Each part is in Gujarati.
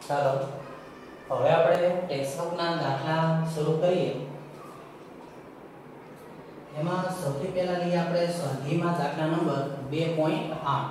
ચાલો હવે આપણે ટેક્સ્ટબુકના દાખલા શરૂ કરીએ. એમાં સૌથી પહેલા લઈએ આપણે સ્વાધ્યાયમાં દાખલા નંબર 2.8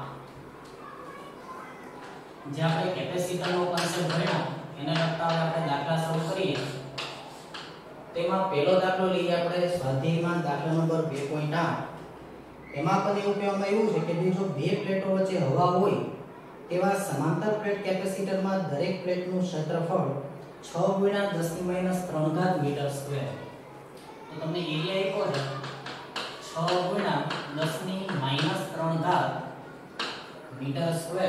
જે આપણે કેપેસિટરનો કોન્સેપ્ટ ભણ્યા એને લગતા આપણે દાખલા શરૂ કરીએ. તેમાં પહેલો દાખલો લઈએ આપણે સ્વાધ્યાયમાં દાખલા નંબર 2.8. એમાં પણ એવું કહેવામાં આવ્યું છે કે જો બે પ્લેટો વચ્ચે હવા હોય તેવા સમાંતર પ્લેટ કેપેસિટરમાં દરેક પ્લેટનું ક્ષેત્રફળ 6 × 10⁻³ મીટર સ્ક્વેર. તો તમને એરિયા આપ્યો છે 6 × 10⁻³ મીટર સ્ક્વેર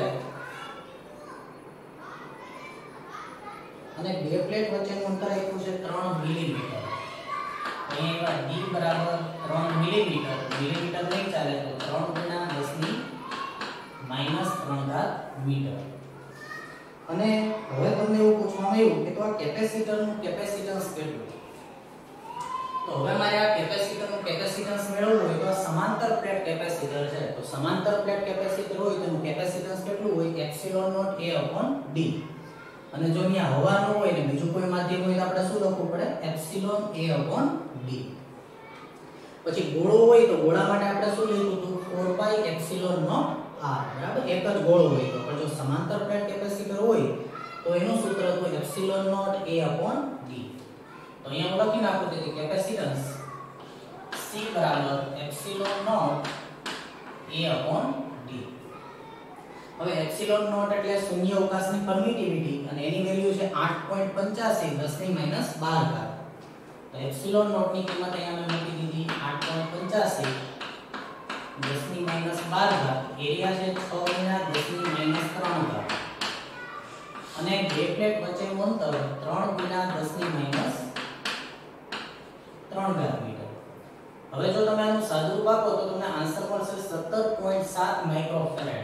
અને બે પ્લેટ વચ્ચેનું અંતર આપ્યું છે 3 મિલીમીટર. અહીંયા d બરાબર 3 મિલીમીટર. મિલીમીટર નહીં ચાલે તો 3 × 10⁻³ મીટર. અને હવે તમને એવું પૂછવામાં આવ્યું કે તો આ કેપેસિટરનું કેપેસિટન્સ કેટલું? તો હવે મારે આ કેપેસિટરનું કેપેસિટન્સ મેળવવું હોય તો આ સમાંતર પ્લેટ કેપેસિટર છે. તો સમાંતર પ્લેટ કેપેસિટર હોય તો એનું કેપેસિટન્સ કેટલું હોય? ε0A/d. અને જો અહીંયા હવા ન હોય ને બીજું કોઈ માધ્યમ હોય તો આપણે શું લખવું પડે? εA/d. પછી ગોળો હોય તો ગોળા માટે આપણે શું લખ્યું હતું? 4πε0r. બરાબર, એક જ ગોળો હોય તો. પણ જો સમાંતર પ્લેટ કેપેસિટર હોય તો એનું સૂત્ર હતું ε0A/d. તો અહીંયા હું લખી નાખું કે કેપેસિટન્સ C ε0A/d. હવે ε0 એટલે શૂન્ય અવકાશની પરમિટિવિટી અને એની વેલ્યુ છે 8.85 10⁻12. તો ε0 ની કિંમત અહીંયા મેં મૂકી દીધી 8.85 10⁻12. એરિયા છે 6 × 10⁻³ અને બે પ્લેટ વચ્ચેનું અંતર 3 × 10⁻³ મીટર. હવે જો તમે આનું સાદુરૂપ આપો તો તમને આન્સર મળશે 17.7 માઇક્રોફેરાડ.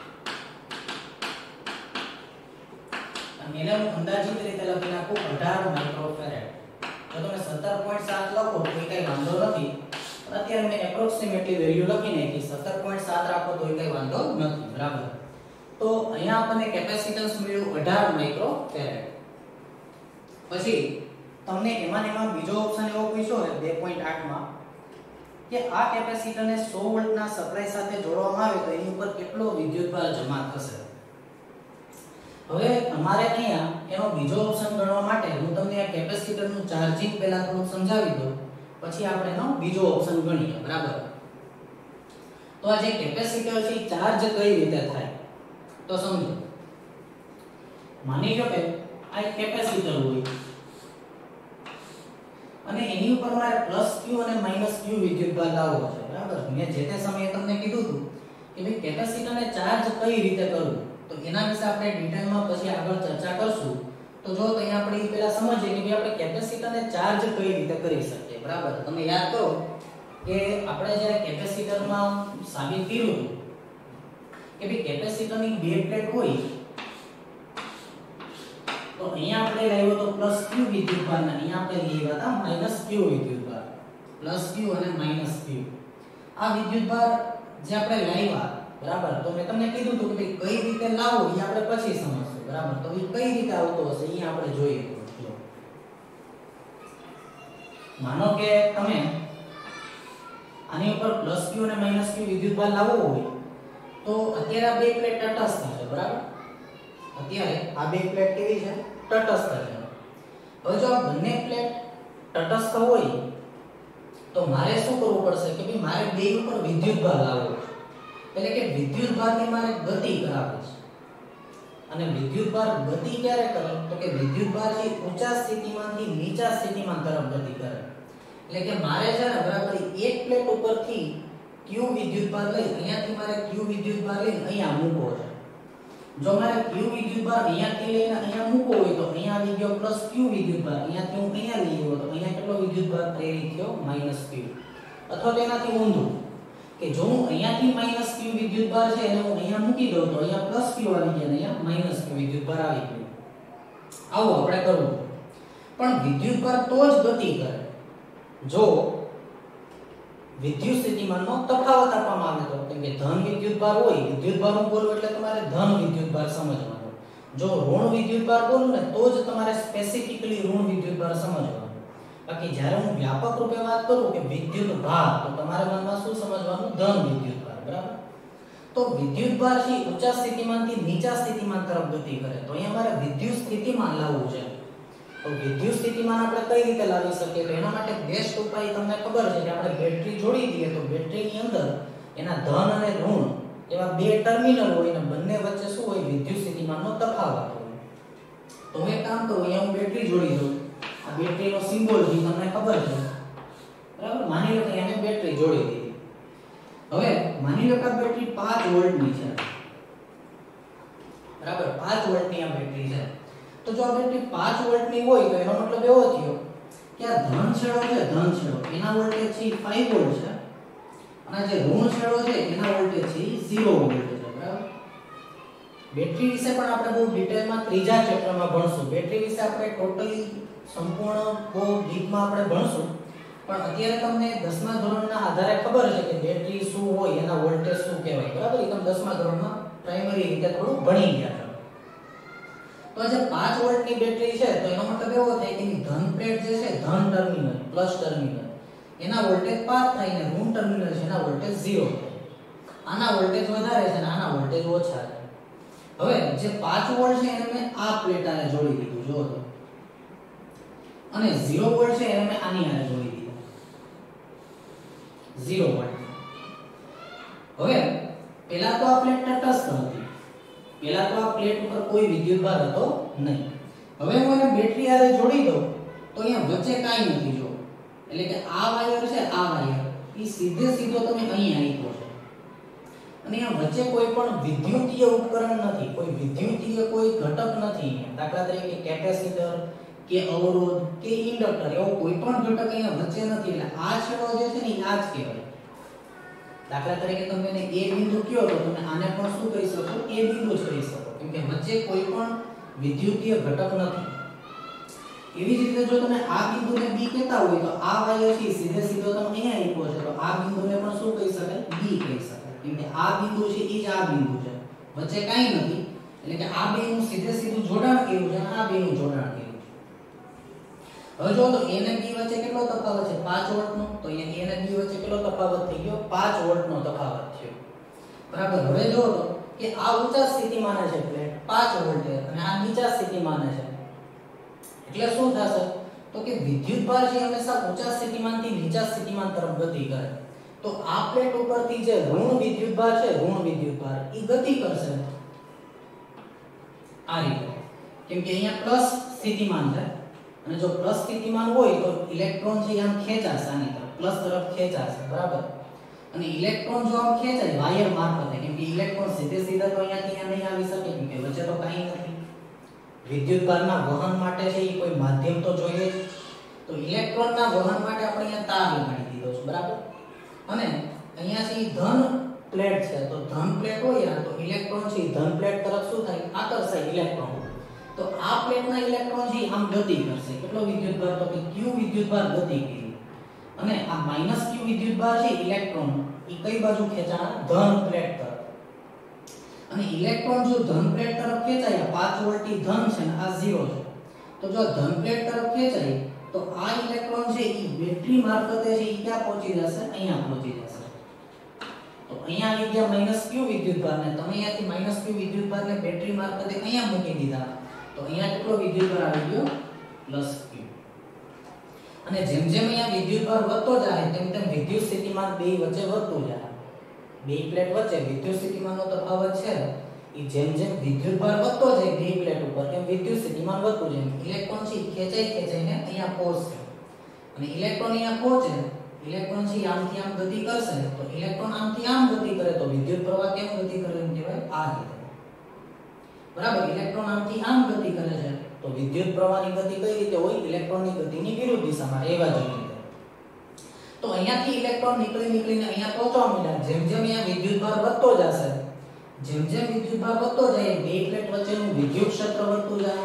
એને હું અંદાજિત રીતે લખી નાખું 18 માઇક્રોફેરાડ. જો તમે 17.7 લખો તો કઈ વાંધો નથી. અત્યારે મેં એપ્રોક્સિમેટલી વેલ્યુ લખી નાખી 17.7 રાખો તો કઈ વાંધો નથી. બરાબર. તો અહીંયા આપણને કેપેસિટન્સ મળ્યું 18 માઇક્રોફેરાડ. પછી તમને એમાં બીજો ઓપ્શન એવો પૂછ્યો છે 2.8 માં કે આ કેપેસિટરને 100 વોલ્ટના સપ્લાય સાથે જોડવામાં આવે તો એની ઉપર કેટલો વિદ્યુતભાર જમા થશે? હવે તમારે અહીંયા એનો બીજો ઓપ્શન ગણવા માટે હું તમને આ કેપેસિટરનું ચાર્જિંગ પહેલા થોડું સમજાવી દઉં, પછી આપણે એનો બીજો ઓપ્શન ગણીએ. બરાબર. તો આ જે કેપેસિટર છે એ ચાર્જ કઈ રીતે થાય તો સમજો. માની લો કે આ એક કેપેસિટર હોય અને એની ઉપર મારે +q અને -q વિદ્યુતભાર લાવવો છે. બરાબર. મેં જે તે સમયે તમને કીધું હતું કે ભાઈ કેપેસિટરને ચાર્જ કઈ રીતે કરવું, તો એના વિશે આપણે ડિટેલમાં પછી આગળ ચર્ચા કરશું. તો જો તો અહીંયા આપણે પહેલા સમજીએ કે આપણે કેપેસિટરને ચાર્જ કઈ રીતે કરી શકીએ. બરાબર. તમે યાદ કરો કે આપણે જ્યારે કેપેસિટરમાં સાબિત કર્યું કે ભાઈ કેપેસિટરની બે પ્લેટ હોય તો અહીંયા આપણે લાવ્યો તો +q વિદ્યુતભાર અને અહીંયા આપણે લીધા હતા -q વિદ્યુતભાર. +q અને -q આ વિદ્યુતભાર જે આપણે લાવ્યા. બરાબર. તો મેં તમને કીધું હતું કે કઈ રીતે લાવવો એ આપણે પછી સમજશું. બરાબર. તો એ કઈ રીતે આવતો હશે એ આપણે જોઈએ. માનો કે તમે આની ઉપર +q અને -q વિદ્યુતભાર લાવવો હોય તો અત્યારે આ બે પ્લેટ તટસ્થ છે. બરાબર. અત્યારે આ બે પ્લેટ કેવી છે? તટસ્થ છે. હવે જો આ બંને પ્લેટ તટસ્થ હોય તો મારે શું કરવું પડશે કે ભાઈ મારે બે ઉપર વિદ્યુતભાર લાવવો છે. એટલે કે વિદ્યુતભારની મારે ગતિ કરાવવી છે. અને વિદ્યુતભાર ગતિ ક્યારે કરે તો કે વિદ્યુતભાર છે ઊંચા સ્થિતિમાંથી નીચા સ્થિતિમાન તરફ ગતિ કરે. એટલે કે મારે છે ને બરાબર એક પ્લેટ ઉપરથી q વિદ્યુતભાર લઈ અહીંયાથી મારે q વિદ્યુતભાર લઈને અહીંયા મૂકવો છે. જો મારે q વિદ્યુતભાર અહીંયાથી લઈને અહીંયા મૂકવો હોય તો અહીંયા આવી ગયો +q વિદ્યુતભાર. અહીંયાથી હું અહીંયા લઈ ગયો તો અહીંયા કેટલો વિદ્યુતભાર પ્રેરિત થયો? -q. અથવા તેનાથી ઊંધું કે જો હું અહીંયાથી -q વિદ્યુતભાર છે એને હું અહીંયા મૂકી દઉં તો અહીંયા +q આવી ગયા અને અહીંયા -q વિદ્યુતભાર આવી ગયો. આવું આપણે કરવું. પણ વિદ્યુતભાર તો જ ગતિ કરે જો વિદ્યુત સ્થિતિમાનનો તફાવત આપવામાં આવે તો. કેમ કે ધન વિદ્યુતભાર હોય, વિદ્યુતભાર હું બોલું એટલે તમારે ધન વિદ્યુતભાર સમજવાનો. જો ઋણ વિદ્યુતભાર બોલું ને તો જ તમારે સ્પેસિફિકલી ઋણ વિદ્યુતભાર સમજવાનું. બાકી જ્યારે હું વ્યાપક રૂપે વાત કરું કે વિદ્યુતભાર તો તમારે મનમાં શું સમજવાનું? ધન વિદ્યુતભાર. બરાબર. તો વિદ્યુતભાર છે ઊંચા સ્થિતિમાનથી નીચા સ્થિતિમાન તરફ ગતિ કરે. તો અહીંયા મારે વિદ્યુત સ્થિતિમાન લાવવું છે. તો વિદ્યુત સ્થિતિમાન આપણે કઈ રીતે લાવી શકીએ? તો એના માટે બેસ્ટ ઉપાય તમને ખબર છે કે આપણે બેટરી જોડી દઈએ તો બેટરીની અંદર એના ધન અને ઋણ એવા બે ટર્મિનલ હોય અને બંને વચ્ચે શું હોય? વિદ્યુત સ્થિતિમાનનો તફાવત હોય. તો હું એક કામ કરું, અહીંયા હું બેટરી જોડી દઉં. આ બેટરીનો સિમ્બોલ છે તમને ખબર છે. બરાબર. માની લો કે અહીંયા મેં બેટરી જોડી દીધી. હવે માની લો કે આ બેટરી 5 વોલ્ટની છે. બરાબર. 5 વોલ્ટની આ બેટરી છે. તો જો આ બેટરી 5 વોલ્ટની હોય તો એનો મતલબ એવો થયો કે આ ધન છેડો છે, ધન છેડો એના વોલ્ટેજ છે 5 વોલ્ટ છે અને જે ઋણ છેડો છે એના વોલ્ટેજ છે 0 વોલ્ટ છે. બરાબર. બેટરી વિશે પણ આપણે બહુ ડિટેલમાં ત્રીજા ચેપ્ટરમાં ભણશું. બેટરી વિશે આપણે ટોટલી સંપૂર્ણ બહુ ડીપમાં આપણે ભણશું. પણ અત્યારે તમને 10મા ધોરણના આધારે ખબર છે કે બેટરી શું હોય, એના વોલ્ટેજ શું કહેવાય. બરાબર. એ તમે 10મા ધોરણમાં પ્રાઇમરી રીતે થોડું ભણી ગયા છો. તો જે 5 વોલ્ટની બેટરી છે તો એનો મતલબ એવો થાય કે એની ધન પ્લેટ જે છે, ધન ટર્મિનલ પ્લસ ટર્મિનલ એના વોલ્ટેજ 5 થાય ને ઋણ ટર્મિનલ છે એના વોલ્ટેજ 0 થાય. આના વોલ્ટેજ વધારે છે અને આના વોલ્ટેજ ઓછા છે. હવે જે 5 વોલ્ટ છે એને મેં આ પ્લેટ આને જોડી દીધું જો તો, અને 0 વોલ્ટ છે એને મેં આની આને જોડી દીધું 0 વોલ્ટ. હવે પહેલા તો આ પ્લેટ તટસ્થ હતી. પહેલા તો આ પ્લેટ ઉપર કોઈ વિદ્યુતભાર હતો નહીં. હવે હું એને બેટરી આરે જોડી દઉં તો અહીંયા વચ્ચે કાંઈ નથી. જો એટલે કે આ વાયર છે, આ વાયર એ સીધો તમે અહીં આપ્યો છે અને અહીંયા વચ્ચે કોઈ પણ વિદ્યુતીય ઉપકરણ નથી, કોઈ વિદ્યુતીય કોઈ ઘટક નથી. દાખલા તરીકે કેપેસિટર કે અવરોધ કે ઇન્ડક્ટર એવો કોઈ પણ ઘટક અહીંયા વચ્ચે નથી. એટલે આ છેડો જે છે ને આ જ કહેવાય. દાખલા તરીકે તમે એને A બિંદુ કહો તો તમે આને પણ શું કહી શકો? A બિંદુ જ કહી શકો, કેમ કે વચ્ચે કોઈ પણ વિદ્યુતીય ઘટક નથી. એવી જ રીતે જો તમે આ બિંદુને B કહેતા હોય તો આ વાયર છે સીધો તમે અહીંયા આપ્યો છે તો આ બિંદુને પણ શું કહી શકાય? B કહી શકાય, કેમ કે આ બિંદુ છે એ જ આ બિંદુ છે, વચ્ચે કાંઈ નથી. એટલે કે આ બેનું સીધું જોડાણ કર્યું છે અને આ બેનું જોડાણ કર્યું છે. હવે જો તો A અને B વચ્ચે કેટલો તફાવત છે? 5 વોલ્ટનો. તો અહીંયા A અને B વચ્ચે કેટલો તફાવત થઈ ગયો? 5 વોલ્ટનો તફાવત થયો. બરાબર. હવે જો તો કે આ ઊંચા સ્થિતિમાને છે પ્લેટ 5 વોલ્ટે અને આ નીચા સ્થિતિમાને છે. એટલે શું થશે? તો કે વિદ્યુતભાર છે હંમેશા ઊંચા સ્થિતિમાનથી નીચા સ્થિતિમાન તરફ ગતિ કરે. તો આ પ્લેટ ઉપરથી જે ઋણ વિદ્યુતભાર છે, ઋણ વિદ્યુતભાર એ ગતિ કરશે આ રીતે, કેમ કે અહીંયા પ્લસ સ્થિતિમાન છે અને જો પ્લસ સ્થિતિમાન હોય તો ઇલેક્ટ્રોન છે આમ ખેંચાશે આની તરફ, પ્લસ તરફ ખેંચાશે. બરાબર. અને ઇલેક્ટ્રોન જો આમ ખેંચાય વાયર મારફતે, કેમ કે ઇલેક્ટ્રોન સીધા તો અહીંયાથી અહીંયા નહીં આવી શકે, કેમ કે વચ્ચે તો કાંઈ નથી. વિદ્યુતભારના વહન માટે છે એ કોઈ માધ્યમ તો જોઈએ જ. તો ઇલેક્ટ્રોનના વહન માટે આપણે અહીંયા તાર લગાડી દીધો છે. બરાબર. અને અહીંયાથી ધન પ્લેટ છે તો ધન પ્લેટ હોય તો ઇલેક્ટ્રોન છે ધન પ્લેટ તરફ શું થાય? આકર્ષાય ઇલેક્ટ્રોન. તો આ પ્લેટના ઇલેક્ટ્રોન છે આમ ગતિ કરશે. કેટલો વિદ્યુતભાર? તો કે q વિદ્યુતભાર ગતિ કરી. અને આ -q વિદ્યુતભાર છે ઇલેક્ટ્રોન એ કઈ બાજુ ખેંચાણા? ધન પ્લેટ તરફ. અને ઇલેક્ટ્રોન જો ધન પ્લેટ તરફ ખેંચાય, 5 વોલ્ટની ધન છે ને આ 0 છે, તો જો ધન પ્લેટ તરફ ખેંચાય તો આ ઇલેક્ટ્રોન છે એ બેટરી મારફતે છે એ ક્યાં પહોંચી જશે? અહીંયા પહોંચી જશે. તો અહીંયા આવી ગયા -q વિદ્યુતભાર ને તમે અહીંયાથી -q વિદ્યુતભારને બેટરી મારફતે અહીંયા મૂકી દીધા તો અહીંયા કેટલો વિદ્યુતભાર આવી ગયો? +q. અને જેમ અહીંયા વિદ્યુતભાર વધતો જાય તેમ વિદ્યુત સ્થિતિમાન બે વચ્ચે વધતું જાય. બે પ્લેટ વચ્ચે વિદ્યુત સ્થિતિમાનનો તફાવત છે એ જેમ વિદ્યુતભાર વધતો જાય બે પ્લેટ ઉપર એમ વિદ્યુત સ્થિતિમાન વધતું જાય. ઇલેક્ટ્રોન છે ખેંચાઈને અહીંયા પહોંચશે અને ઇલેક્ટ્રોન અહીંયા પહોંચે, ઇલેક્ટ્રોન છે આમથી આમ ગતિ કરશે તો ઇલેક્ટ્રોન આમથી આમ ગતિ કરે તો વિદ્યુત પ્રવાહ કેમ ગતિ કરે? એમ કહેવાય આ રીતે. બરાબર. ઇલેક્ટ્રોન આમથી આમ ગતિ કરે છે તો વિદ્યુત પ્રવાહની ગતિ કઈ રીતે હોય? ઇલેક્ટ્રોનની ગતિની વિરુદ્ધ દિશામાં. એવા જ રીતે તો અહીંયાથી ઇલેક્ટ્રોન નીકળીને અહીંયા પહોંચવા માંડ્યા. જેમ અહીંયા વિદ્યુતભાર વધતો જશે, જેમ વિદ્યુતભાર વધતો જાય બે પ્લેટ વચ્ચેનું વિદ્યુત ક્ષેત્ર વધતું જાય.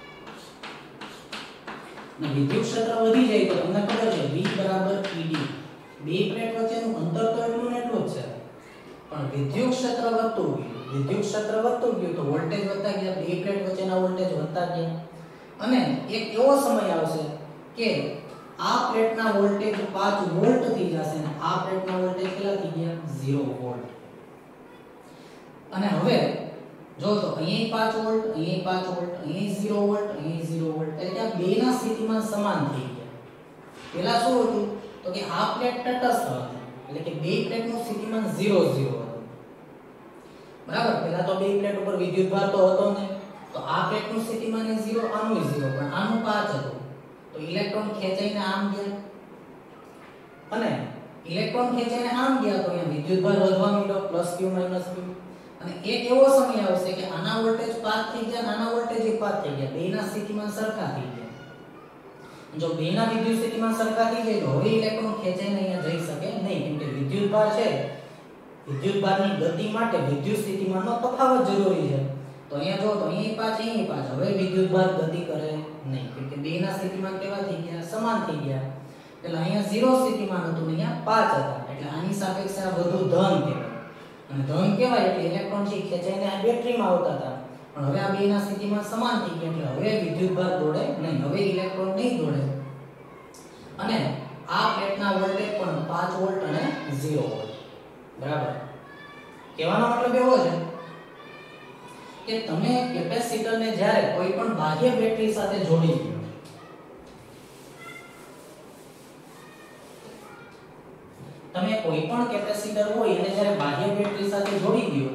અને વિદ્યુત ક્ષેત્ર વધી જાય તો તમને ખબર છે V = ED. બે પ્લેટ વચ્ચેનું અંતર તો એટલું ને એટલું જ છે, પણ વિદ્યુત ક્ષેત્ર વધતું ગયું. વિદ્યુત ક્ષેત્ર વધતું ગયું તો વોલ્ટેજ વધતા ગયા, બે પ્લેટ વચ્ચેના વોલ્ટેજ વધતા ગયા અને એક એવો સમય આવશે કે આ પ્લેટના વોલ્ટેજ 5 વોલ્ટ થઈ જશે અને આ પ્લેટના વોલ્ટેજ કેટલા થઈ ગયા 0 વોલ્ટ. અને હવે જો તો અહીં 5 વોલ્ટ, અહીં 5 વોલ્ટ, અહીં 0 વોલ્ટ, અહીં 0 વોલ્ટ એટલે આ બેના સ્થિતિમાન સમાન થઈ ગયા. પહેલા શું હતું તો કે આ પ્લેટ તટસ્થ હતી એટલે કે બે પ્લેટનું સ્થિતિમાન 0 0 હતું. બરાબર, પહેલા તો બે પ્લેટ ઉપર વિદ્યુતભાર તો હતો નહીં તો આ પ્લેટનું સ્થિતિમાન 0, આનું 0 પણ આનું 5 હતું તો ઇલેક્ટ્રોન ખેંચાઈને આમ ગયા અને ઇલેક્ટ્રોન ખેંચાઈને આમ ગયા તો અહીંયા વિદ્યુતભાર વધવા માંડ્યો +q -q અને એક એવો સમય આવશે કે આના વોલ્ટેજ 5 થઈ ગયા, આના વોલ્ટેજ 5 થઈ ગયા, બેના સ્થિતિમાન સરખા થઈ ગયા. જો બેના વિદ્યુત સ્થિતિમાન સરખા થઈ જાય તો હવે ઇલેક્ટ્રોન ખેંચાઈને અહીંયા જઈ શકે નહીં કેમ કે વિદ્યુતભાર છે, વિદ્યુતભારની ગતિ માટે વિદ્યુત સ્થિતિમાનનો તફાવત જરૂરી છે. તો અહીંયા જો તો અહીં 5 અહીં 5 હવે વિદ્યુતભાર ગતિ કરે નહીં કેમ કે બેના સ્થિતિમાન કેવા થઈ ગયા સમાન થઈ ગયા. એટલે અહીંયા 0 સ્થિતિમાન હતું અહીંયા 5 હતા એટલે આની સાપેક્ષે આ બધું ધન કહેવાય અને ધન કહેવાય એટલે ઇલેક્ટ્રોન છે ખેંચાઈને આ બેટરીમાં આવતા હતા પણ હવે આ બેના સ્થિતિમાન સમાન થઈ ગયા એટલે હવે વિદ્યુતભાર દોડે નહીં, હવે ઇલેક્ટ્રોન નહીં દોડે અને આ પ્લેટના વોલ્ટેજ પણ 5 વોલ્ટ અને 0 વોલ્ટ. બરાબર, કહેવાનો મતલબ એવો છે કે તમે કેપેસિટરને જ્યારે કોઈ પણ બાહ્ય બેટરી સાથે જોડી દો, તમે કોઈ પણ કેપેસિટર હોય એને જ્યારે બાહ્ય બેટરી સાથે જોડી દો,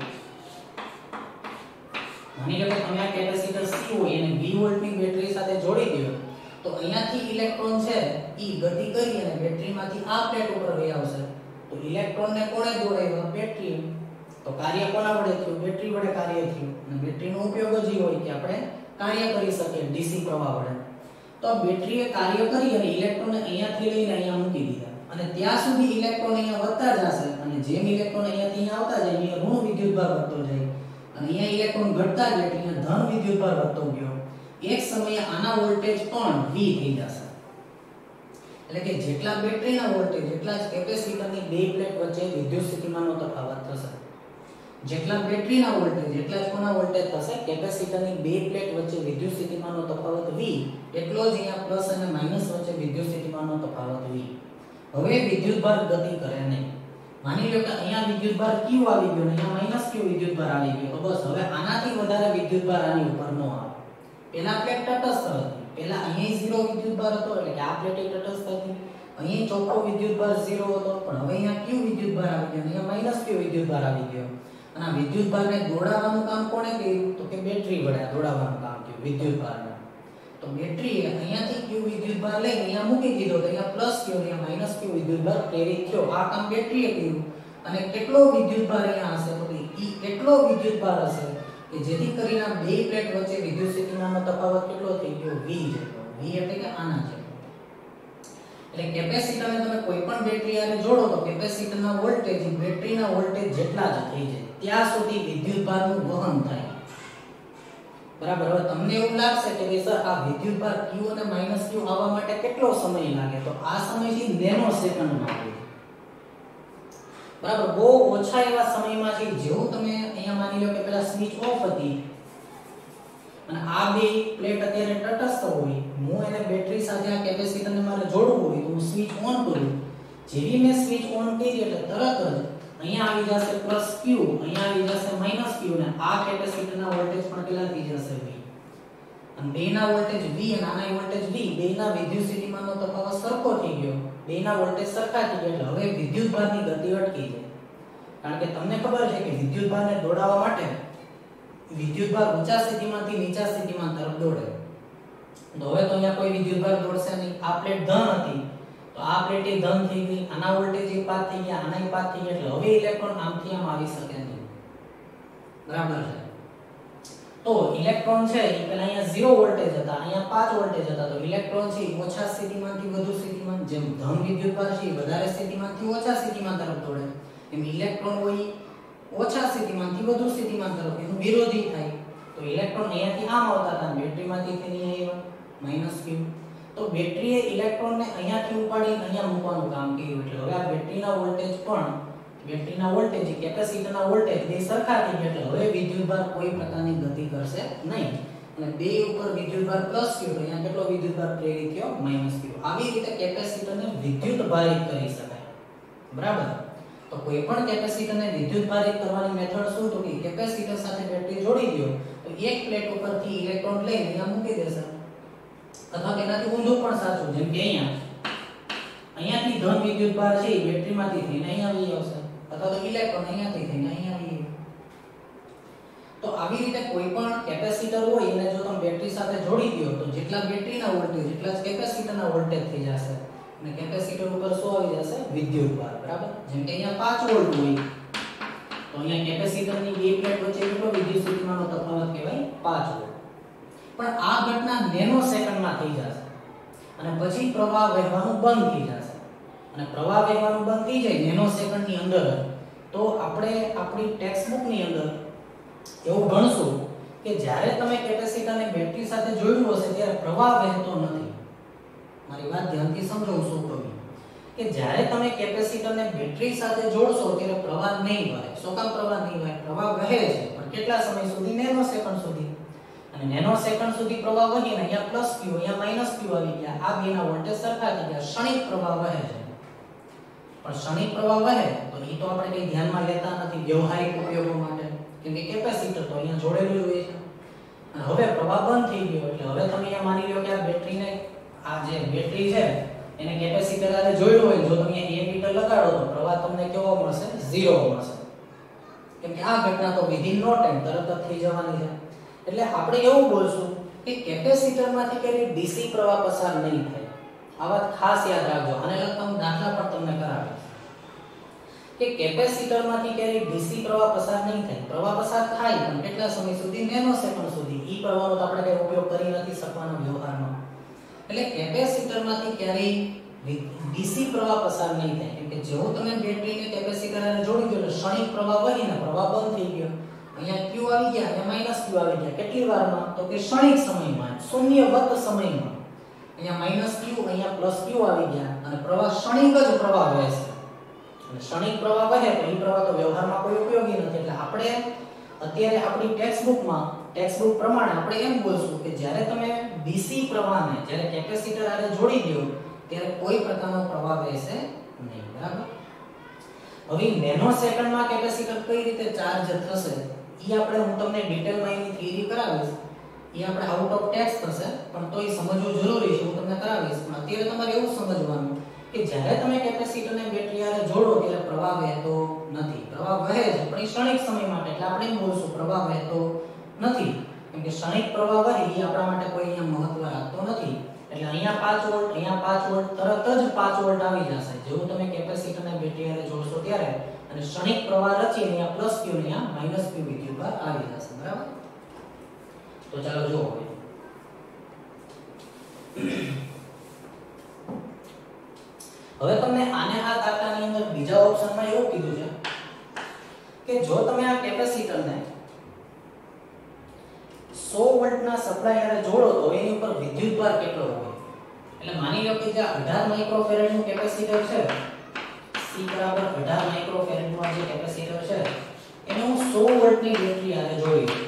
માની લો કે તમે આ કેપેસિટર C હોય એને 20 વોલ્ટની બેટરી સાથે જોડી દો તો અહીંયાથી ઇલેક્ટ્રોન છે ઈ ગતિ કરી અને બેટરીમાંથી આ પ્લેટ ઉપર વહી આવશે તો ઇલેક્ટ્રોનને કોણે દોડાવ્યો બેટરી તો કાર્ય કોના વડે થયું બેટરી વડે કાર્ય થયું અને બેટરીનો ઉપયોગ જ હોય કે આપણે કાર્ય કરી શકીએ ડીસી પ્રવાહ વડે. તો બેટરીએ કાર્ય કરી અને ઇલેક્ટ્રોનને અહીંયાથી લઈને અહીંયા મૂકી દીધા અને ત્યાં સુધી ઇલેક્ટ્રોન અહીંયા વધતા જશે અને જેમ ઇલેક્ટ્રોન અહીંયાથી અહીંયા આવતા જાય અહીંયા ઋણ વિદ્યુતભાર વધતો જાય અને અહીંયા ઇલેક્ટ્રોન ઘટતા જાય એટલે અહીંયા ધન વિદ્યુતભાર વધતો ગયો. એક સમયે આના વોલ્ટેજ પણ V થઈ જશે એટલે કે જેટલા બેટરીના વોલ્ટેજ એટલા જ કેપેસિટરની બે પ્લેટ વચ્ચે વિદ્યુત સ્થિતિમાનનો તફાવત થશે. જેટલા બેટરીના વોલ્ટેજ એટલા જ કોના વોલ્ટેજ થશે કેપેસિટરની બે પ્લેટ વચ્ચે વિદ્યુત સ્થિતિમાનનો તફાવત V એટલો જ અહીંયા પ્લસ અને માઈનસ વચ્ચે વિદ્યુત સ્થિતિમાનનો તફાવત V. હવે વિદ્યુતભાર ગતિ કરે નહીં. માની લો કે અહીંયા વિદ્યુતભાર Q આવી ગયો અને અહીંયા -Q વિદ્યુતભાર આવી ગયો તો બસ હવે આનાથી વધારે વિદ્યુતભાર આની ઉપર ન આવે. પહેલા પ્લેટ તટસ્થ હતી, પહેલા અહીં 0 વિદ્યુતભાર હતો એટલે કે આ પ્લેટ તટસ્થ હતી, અહીં ચોખ્ખો વિદ્યુતભાર 0 હતો પણ હવે અહીંયા Q વિદ્યુતભાર આવી ગયો, અહીંયા -Q વિદ્યુતભાર આવી ગયો અને આ વિદ્યુતભારને દોડાવવાનું કામ કોણે કર્યું તો કે બેટરી વડે દોડાવવાનું કામ કર્યું વિદ્યુતભારને. તો બેટરીએ અહીંયાથી Q વિદ્યુતભાર લઈને અહીંયા મૂકી દીધો તો અહીંયા +Q અહીંયા -Q વિદ્યુતભાર પ્રેરિત થયો. આ કામ બેટરીએ કર્યું અને કેટલો વિદ્યુતભાર અહીંયા હશે તો E એટલો વિદ્યુતભાર હશે કે જેથી કરીને આ બે પ્લેટ વચ્ચે વિદ્યુત સ્થિતિમાનનો તફાવત કેટલો થઈ ગયો V જેટલો. V એટલે કે આના જેટલો. એટલે કેપેસિટરને તમે કોઈ પણ બેટરી આને જોડો તો કેપેસિટરના વોલ્ટેજ બેટરીના વોલ્ટેજ જેટલા જ થઈ જાય ત્યાં સુધી વિદ્યુતભારનું વહન થાય. બરાબર, હવે તમને એવું લાગશે કે સર આ વિદ્યુતભાર Q અને -Q આવવા માટે કેટલો સમય લાગે તો આ સમય છે નેનો સેકન્ડમાં આવે. બરાબર, બહુ ઓછા એવા સમયમાં છે જેવું તમે અહીંયા માની લો કે પેલા સ્વિચ ઓફ હતી અને આ બે પ્લેટ અત્યારે તટસ્થ હોય, હું એને બેટરી સાથે આ કેપેસિટરને મારે જોડવું હોય તો હું સ્વિચ ઓન કરું. જેવી મેં સ્વિચ ઓન કરી એટલે તરત જ અહીંયા આવી જશે +Q, અહીંયા આવી જશે -Q અને આ કેપેસિટરના વોલ્ટેજ પણ કેટલા થઈ જશે V. અને બેના વોલ્ટેજ V અને આના વોલ્ટેજ V, બેના વિદ્યુત સ્થિતિમાનનો તફાવત સરખો થઈ ગયો, બેના વોલ્ટેજ સરખા થઈ ગયા એટલે હવે વિદ્યુતભારની ગતિ અટકી જાય. કારણ કે તમને ખબર છે કે વિદ્યુતભારને દોડાવવા માટે વિદ્યુતભાર ઊંચા સ્થિતિમાંથી નીચા સ્થિતિમાન તરફ દોડે. તો હવે તો અહીંયા કોઈ વિદ્યુતભાર દોડશે નહીં. આ પ્લેટ ધન હતી તો આ પ્લેટ એ ધન થઈ ગઈ, આના વોલ્ટેજ એ 5 થઈ ગયા, આના એ 5 થઈ ગયા એટલે હવે ઇલેક્ટ્રોન આમથી આમ આવી શકે નહીં. બરાબર છે. તો ઇલેક્ટ્રોન છે એ પહેલા અહીંયા 0 વોલ્ટેજ હતા, અહીંયા 5 વોલ્ટેજ હતા તો ઇલેક્ટ્રોન છે ઓછા સ્થિતિમાનથી વધુ સ્થિતિમાન, જેમ ધન વિદ્યુતભાર છે વધારે સ્થિતિમાનથી ઓછા સ્થિતિમાન તરફ દોડે એમ ઇલેક્ટ્રોન હોય ઓછા સ્થિતિમાનથી વધુ સ્થિતિમાન તરફ એનું વિરોધી થાય. તો ઇલેક્ટ્રોન અહીંયાથી આમ આવતા હતા બેટરીમાંથી તેની -Q. તો બેટરીએ ઇલેક્ટ્રોનને અહીંયાથી ઉપાડીને અહીંયા મૂકવાનું કામ કર્યું એટલે હવે આ બેટરીના વોલ્ટેજ પણ બેટરીના વોલ્ટેજ કેપેસિટરના વોલ્ટેજ બે સરખા થઈ ગયા એટલે હવે વિદ્યુતભાર કોઈ પ્રકારની ગતિ કરશે નહીં અને બે ઉપર વિદ્યુતભાર પ્લસ q તો અહીંયા કેટલો વિદ્યુતભાર પ્રેરિત થયો માઈનસ q. આવી રીતે કેપેસિટરને વિદ્યુતભારિત કરી શકાય. બરાબર. તો કોઈ પણ કેપેસિટરને વિદ્યુતભારિત કરવાની મેથડ શું તો કે કેપેસિટર સાથે બેટરી જોડી દો તો એક પ્લેટ ઉપરથી ઇલેક્ટ્રોન લઈને અહીંયા મૂકી દેશે અથવા તેનાથી ઊંધું પણ સાચું જેમ કે અહીંયાથી ધન વિદ્યુતભાર છે બેટરીમાંથી થઈને અહીંયા આવી આવશે અથવા તો ઇલેક્ટ્રોન અહીંયાથી થઈને અહીંયા આવી. તો આવી રીતે કોઈ પણ કેપેસિટર હોય એને જો તમે બેટરી સાથે જોડી દો તો જેટલા બેટરીના વોલ્ટેજ એટલા જ કેપેસિટરના વોલ્ટેજ થઈ જશે અને કેપેસિટર ઉપર શું આવી જશે વિદ્યુતભાર. બરાબર. જેમ કે અહીંયા 5 વોલ્ટ હોય તો અહીંયા કેપેસિટરની બે પ્લેટ વચ્ચે કેટલો વિદ્યુત સ્થિતિમાનનો તફાવત કહેવાય 5 વોલ્ટ. પણ આ ઘટના નેનો સેકન્ડમાં થઈ જશે અને પછી પ્રવાહ વહેવાનું બંધ થઈ જશે અને પ્રવાહ વહેવાનું બંધ થઈ જાય નેનો સેકન્ડની અંદર તો આપણે આપણી ટેક્સ્ટ બુકની અંદર એવું ભણશું કે જ્યારે તમે કેપેસિટરને બેટરી સાથે જોડ્યું હશે ત્યારે પ્રવાહ વહેતો નથી. મારી વાત ધ્યાનથી સમજો શું કહું કે જ્યારે તમે કેપેસિટરને બેટરી સાથે જોડશો ત્યારે પ્રવાહ નહીં વહે. શું કામ પ્રવાહ નહીં વહે? પ્રવાહ વહે છે પણ કેટલા સમય સુધી? નેનો સેકન્ડ સુધી. અને નેનો સેકન્ડ સુધી પ્રવાહ વહીને અહીંયા પ્લસ q અહીંયા માઈનસ q આવી ગયા. આ બેના વોલ્ટેજ સરખા થઈ ગયા. ક્ષણિક પ્રવાહ વહે છે. પણ ક્ષણિક પ્રવાહ વહે તો એ તો આપણે કઈ ધ્યાનમાં લેતા નથી વ્યવહારિક ઉપયોગો માટે કેમ કે કેપેસિટર તો અહીંયા જોડેલું જ હોય છે. અને હવે પ્રવાહ બંધ થઈ ગયો એટલે હવે તમે અહીંયા માની લો કે આ બેટરીને આ જે બેટરી છે એને કેપેસિટર સાથે જોડ્યું હોય જો તમે 1 મીટર લગાડો તો પ્રવાહ તમને કેવો મળશે? 0 મળશે. કેમ કે આ ઘટના તો વિધિન નો ટાઈમ તરત જ થઈ જવાની છે. એટલે આપણે એવું બોલશું કે કેપેસિટરમાંથી ક્યારેય ડીસી પ્રવાહ પસાર નહીં થાય. આ વાત ખાસ યાદ રાખજો. આને લગતા હું દાખલા પણ તમને કરાવીશ કે કેપેસિટરમાંથી ક્યારેય ડીસી પ્રવાહ પસાર નહીં થાય. પ્રવાહ પસાર થાય પણ કેટલા સમય સુધી? નેનો સેકન્ડ સુધી. ઈ પ્રવાહનો તો આપણે કઈ ઉપયોગ કરી નથી શકવાનો વ્યવહારમાં. એટલે કેપેસિટરમાંથી ક્યારેય ડીસી પ્રવાહ પસાર નહીં થાય કેમ કે જેવો તમે બેટરીને કેપેસિટરને જોડી દો એટલે ક્ષણિક પ્રવાહ વહીને પ્રવાહ બંધ થઈ ગયો. અહીંયા q આવી ગયા અને માઈનસ q આવી ગયા. કેટલી વારમાં? તો કે ક્ષણિક સમયમાં, શૂન્યવત સમયમાં. અહીંયા માઈનસ q અહીંયા પ્લસ q આવી ગયા અને પ્રવાહ ક્ષણિક જ પ્રવાહ વહેશે. અને ક્ષણિક પ્રવાહ વહે તો એ પ્રવાહ તો વ્યવહારમાં કોઈ ઉપયોગી નથી. એટલે આપણે અત્યારે આપણી ટેક્સ્ટબુક પ્રમાણે આપણે એમ બોલશું કે જ્યારે તમે ડીસી પ્રવાહને જ્યારે કેપેસિટર સાથે જોડી દો ત્યારે કોઈ પ્રકારનો પ્રવાહ વહેશે નહીં. બરાબર. હવે નેનો સેકન્ડમાં કેપેસિટર કઈ રીતે ચાર્જ થશે ઈ આપણે હું તમને ડિટેલમાં એની થિયરી કરાવીશ. ઈ આપણે આઉટ ઓફ ટેક્સ્ટ થશે પણ તોય સમજવું જરૂરી છે. હું તમને કરાવીશ. પણ અત્યારે તમારે એવું સમજવાનું કે જ્યારે તમે કેપેસિટરને બેટરી સાથે જોડો ત્યારે પ્રવાહ વહેતો નથી. પ્રવાહ વહે છે પણ એ ક્ષણિક સમય માટે. એટલે આપણે એમ બોલશું પ્રવાહ વહેતો નથી કેમ કે ક્ષણિક પ્રવાહ વહે એ આપણા માટે કોઈ અહીંયા મહત્વ રાખતો નથી. એટલે અહીંયા 5 વોલ્ટ અહીંયા 5 વોલ્ટ તરત જ 5 વોલ્ટ આવી જશે જેવું તમે કેપેસિટરને બેટરી સાથે જોડશો ત્યારે અને ક્ષણિક પ્રવાહ રચી અહીંયા પ્લસ q ને અહીંયા માઈનસ q વિદ્યુતભાર આવી જશે. બરાબર. તો ચાલો જુઓ હવે તમને આને આ દાખલાની અંદર બીજા ઓપ્શનમાં એવું કીધું છે કે જો તમે આ કેપેસિટરને 100 વોલ્ટના સપ્લાય સાથે જોડો તો એની ઉપર વિદ્યુતભાર કેટલો હોય? એટલે માની લો કે જે 18 માઇક્રોફેરેડ નું કેપેસિટર છે C બરાબર 18 માઇક્રોફેરેડ નું જે કેપેસિટર છે એને હું 100 વોલ્ટની બેટરી સાથે જોડી દઉં.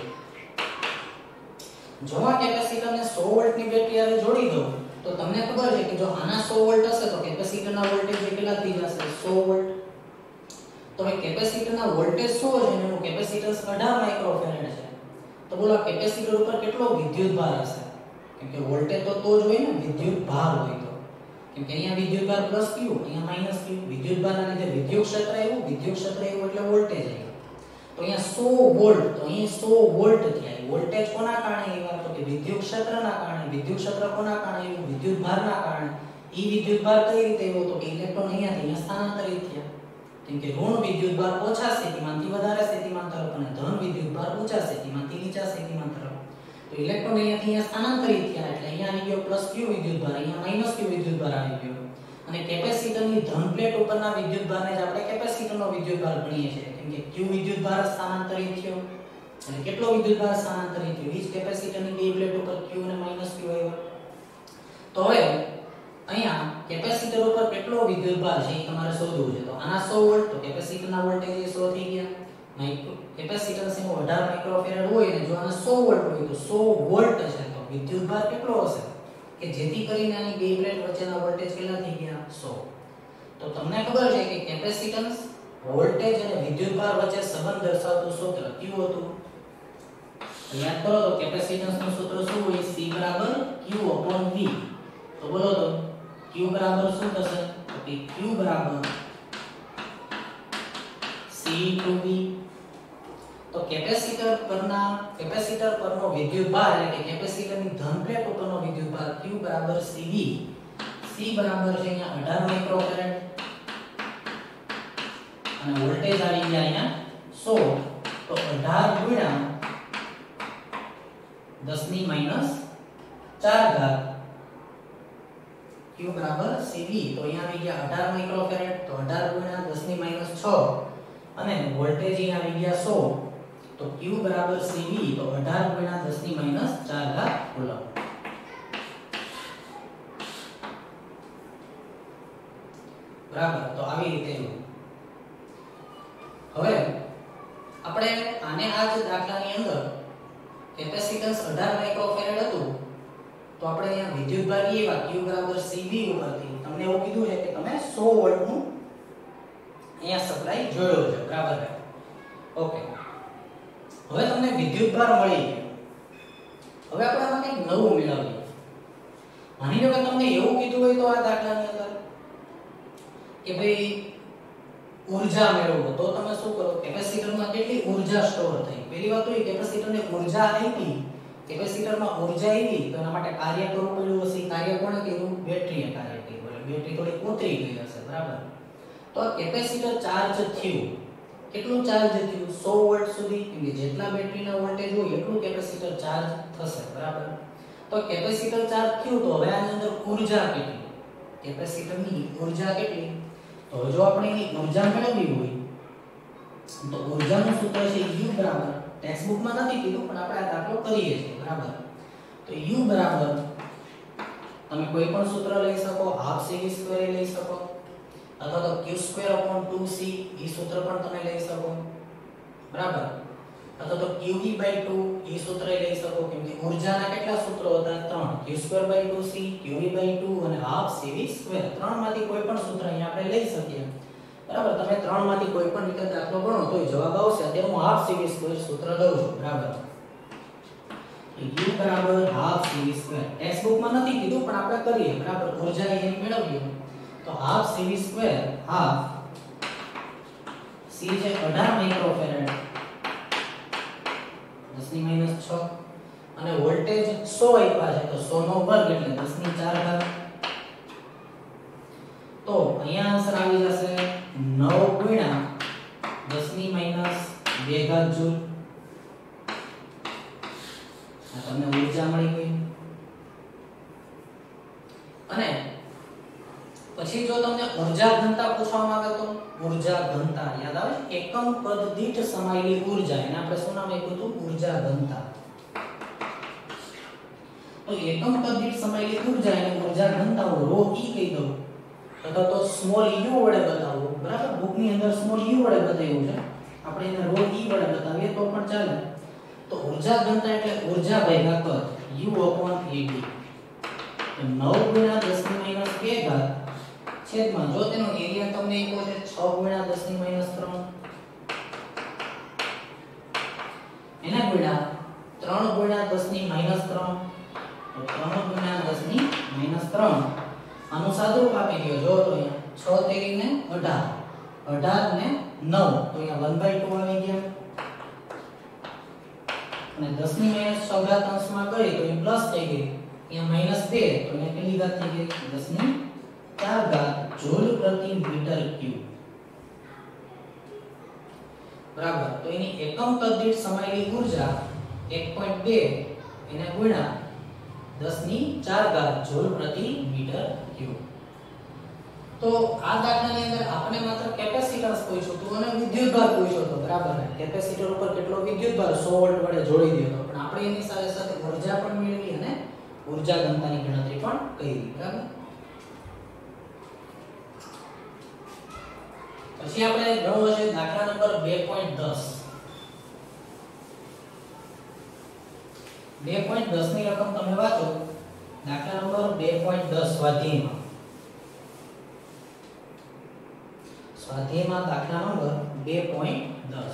જો આ કેપેસિટરને 100 વોલ્ટની બેટરી સાથે જોડી દઉં તો તમને ખબર છે કે જો આના 100 વોલ્ટ હશે તો કેપેસિટરના વોલ્ટેજ કેટલા થઈ જશે? 100 વોલ્ટ. તો હવે કેપેસિટરના વોલ્ટેજ 100 છે અને એનું કેપેસિટન્સ 18 માઇક્રોફેરેડ છે. તો બોલો કેપેસિટર ઉપર કેટલો વિદ્યુતભાર હશે? કેમ કે વોલ્ટેજ તો જ હોય ને વિદ્યુતભાર હોય તો. કેમ કે અહીંયા વિદ્યુતભાર પ્લસ q અહીંયા માઈનસ q. વિદ્યુતભારના લીધે વિદ્યુત ક્ષેત્ર આવ્યું એટલે વોલ્ટેજ આવ્યું. તો અહીંયા 100 વોલ્ટ તો અહીં 100 વોલ્ટ થયા. વોલ્ટેજ કોના કારણે આવ્યા? તો કે વિદ્યુત ક્ષેત્રના કારણે. વિદ્યુત ક્ષેત્ર કોના કારણે આવ્યું? વિદ્યુતભારના કારણે. ઈ વિદ્યુતભાર કઈ રીતે આવ્યો? તો કે ઇલેક્ટ્રોન અહીંયા સ્થાનાંતરિત થયા. કેમ કે ઋણ વિદ્યુતભાર ઓછા સ્થિતિમાનથી વધારે સ્થિતિમાન તરફ અને ધન વિદ્યુતભાર ઊંચા સ્થિતિમાનથી નીચા સ્થિતિમાન તરફ. તો ઇલેક્ટ્રોન અહીંયાથી સ્થાનાંતરિત થયા એટલે અહીંયા આવી ગયો પ્લસ q વિદ્યુતભાર, અહીંયા માઈનસ q વિદ્યુતભાર આવી ગયો. અને કેપેસિટરની ધન પ્લેટ ઉપરના વિદ્યુતભારને જ આપણે કેપેસિટરનો વિદ્યુતભાર ગણીએ છીએ. કેમ કે q વિદ્યુતભાર સ્થાનાંતરિત થયો અને કેટલો વિદ્યુતભાર સ્થાનાંતરિત થયો? ઈ જ કેપેસિટરની બે પ્લેટ ઉપર q અને માઈનસ q આવ્યા. તો હવે અહીંયા કેપેસિટર ઉપર કેટલો વિદ્યુતભાર છે એ તમારે શોધવું છે. તો આના 100 વોલ્ટ તો કેપેસિટરના વોલ્ટેજ એ 100 થઈ ગયા. કેપેસિટન્સ એનો 18 માઇક્રોફેરાડ હોય ને જો આના 100 વોલ્ટ હોય તો 100 વોલ્ટ છે તો વિદ્યુતભાર કેટલો હશે કે જેથી કરીને આની બે પ્લેટ વચ્ચેના વોલ્ટેજ કેટલા થઈ ગયા 100. તો તમને ખબર છે કે કેપેસિટન્સ વોલ્ટેજ અને વિદ્યુતભાર વચ્ચે સંબંધ દર્શાવતું સૂત્ર કયું હતું? યાદ કરો તો કેપેસિટન્સનું સૂત્ર શું હોય? C q v. તો બોલો તો q બરાબર શું થશે? તો કે q બરાબર C/V. તો કેપેસિટર પરનો વિદ્યુતભાર એટલે કે કેપેસિટરની ધન પ્લેટ ઉપરનો વિદ્યુતભાર q બરાબર CV. C બરાબર છે અહીંયા 18 માઇક્રોફેરાડ અને વોલ્ટેજ આવી ગયા અહીંયા 100. તો 18 ગુણ્યા 10 ની માઈનસ 4 ઘાત q બરાબર CV. તો અહીંયા આવી ગયા 18 માઇક્રોફેરાડ તો 18 ગુણ્યા 10 ની માઈનસ 6 અને વોલ્ટેજ અહીંયા આવી ગયા 100. તો q બરાબર CV. તો 18 ગુણ્યા 10 ની માઈનસ 4 ઘાત કુલમ. બરાબર. તો આવી રીતે જો હવે આપણે આને આ જ દાખલાની અંદર કેપેસિટન્સ 18 માઇક્રોફેરાડ હતું તો આપણે અહીંયા વિદ્યુતભાર એવા q બરાબર CV ઉપરથી તમને એવું કીધું છે કે તમે 100 વોલ્ટ નું અહીંયા સપ્લાય જોડ્યો છે. બરાબર. ઓકે. હવે તમને વિદ્યુતભાર મળી ગયો. હવે આપણે આમાં કંઈક નવું મેળવીએ. માની લો કે તમને એવું કીધું હોય તો આ દાખલાની અંદર કે ભાઈ ઊર્જા મેળવો તો તમે શું કરો? કેપેસિટરમાં કેટલી ઊર્જા સ્ટોર થઈ? પહેલી વાત તો એ કેપેસિટરને ઊર્જા આપી, કેપેસિટરમાં ઊર્જા આવી તો એના માટે કાર્ય કરવું પડ્યું હશે. કાર્ય કોણે કર્યું? બેટરીએ કાર્ય કર્યું. એટલે બેટરી થોડી ઉતરી ગઈ હશે. બરાબર. તો આ કેપેસિટર ચાર્જ થયું. કેટલું ચાર્જ થયું? 100 વોલ્ટ સુધી. કેમ કે જેટલા બેટરીના વોલ્ટેજ હોય એટલું કેપેસિટર ચાર્જ થશે. બરાબર. તો કેપેસિટર ચાર્જ થયું તો હવે આની અંદર ઊર્જા કેટલી? કેપેસિટરની ઊર્જા કેટલી? તો જો આપણે એની ઊર્જા મેળવવી હોય તો ઊર્જાનું સૂત્ર છે U બરાબર, ટેક્સ્ટ બુકમાં નથી કીધું પણ આપણે આ દાખલો કરીએ છીએ. બરાબર. તો U બરાબર તમે કોઈ પણ સૂત્ર લઈ શકો, હાફ CV² લઈ શકો અથવા તો q²/2c એ સૂત્ર પણ તમે લઈ શકો. બરાબર. અથવા તો qv/2 એ સૂત્ર લઈ શકો કેમ કે ઊર્જાના કેટલા સૂત્રો હતા? 3. q²/2c, qv/2 અને હાફ CV². ત્રણમાંથી કોઈ પણ સૂત્ર અહીંયા આપણે લઈ શકીએ. બરાબર. તમે ત્રણમાંથી કોઈ પણ રીતે દાખલો ગણો તોય જવાબ આવશે. અત્યારે હું હાફ CV² સૂત્ર દઉં છું. બરાબર. u બરાબર હાફ CV². ટેક્સ્ટ બુકમાં નથી કીધું પણ આપણે કરીએ. બરાબર. ઊર્જા એની મેળવીએ તો હાફ CV², હાફ C છે 18 માઇક્રોફેરાડ 10 ની માઈનસ 6 અને વોલ્ટેજ 100 આપ્યા છે તો 100 નો વર્ગ એટલે 10 ની 4 ઘાત. તો અહીંયા આન્સર આવી જશે 9 ગુણ્યા 10 ની માઈનસ 2 ઘાત જૂલ. આ તમને ઊર્જા મળી ગઈ. અને પછી જો તમને ઊર્જા ઘનતા પૂછવામાં આવે તો ઊર્જા ઘનતા યાદ આવે? એકમ પદ દીઠ સમાયેલી ઊર્જા એને આપણે શું નામ આપ્યું હતું? ઊર્જા ઘનતા. તો એકમ પદ દીઠ સમાયેલી ઊર્જા એને ઊર્જા ઘનતા હું ρ E કહી દઉં અથવા તો સ્મોલ u વડે બતાવો. બરાબર. બુકની અંદર સ્મોલ u વડે બતાવ્યું છે, આપણે એને ρ E વડે બતાવીએ તો પણ ચાલે. તો ઊર્જા ઘનતા એટલે ઊર્જા ભાગ્યા કદ u/AD. 9 ગુણ્યા 10 ની માઈનસ 2 ઘાત છેદમાં જો તેનો એરિયા તમને આપ્યો છે 6 ગુણ્યા 10 ની માઈનસ 3 એના ગુણ્યા 3 ગુણ્યા 10 ની માઈનસ 3 તો 3 ગુણ્યા 10 ની માઈનસ 3 આનું સાદુરૂપ આપી દો. જો તો અહીંયા 6 તેરી ને 18 18 ને 9 તો અહીંયા 1/2 આવી ગયા અને 10 ની માઈનસ 6 ઘાત અંશમાં કરી તો એ પ્લસ થઈ ગઈ. અહીંયા માઈનસ 2 તો અહીંયા કેટલી ઘાત થઈ ગઈ? 10 ની 4 ઘાત જૂલ પ્રતિ મીટર ક્યુબ. બરાબર. તો એની એકમ પદ દીઠ સમાયેલી ઊર્જા 1.2 એને ગુણ્યા 10 ની 4 ઘાત જૂલ પ્રતિ મીટર ક્યુબ. તો આ દાખલાની અંદર આપણે માત્ર કેપેસિટન્સ પૂછ્યું હતું અને વિદ્યુતભાર પૂછ્યો હતો. બરાબર. કેપેસિટર ઉપર કેટલો વિદ્યુતભાર 100 વોલ્ટ વડે જોડી દીધો પણ આપણે એની સાથે સાથે ઊર્જા પણ મેળવી અને ઊર્જા ઘનતાની ગણતરી પણ કરી. બરાબર. પછી આપણે ગણવું છે દાખલા નંબર 2.10 2.10 ની રકમ તમે વાંચો દાખલા નંબર 2.10 સ્વાધ્યાયમાં દાખલા નંબર 2.10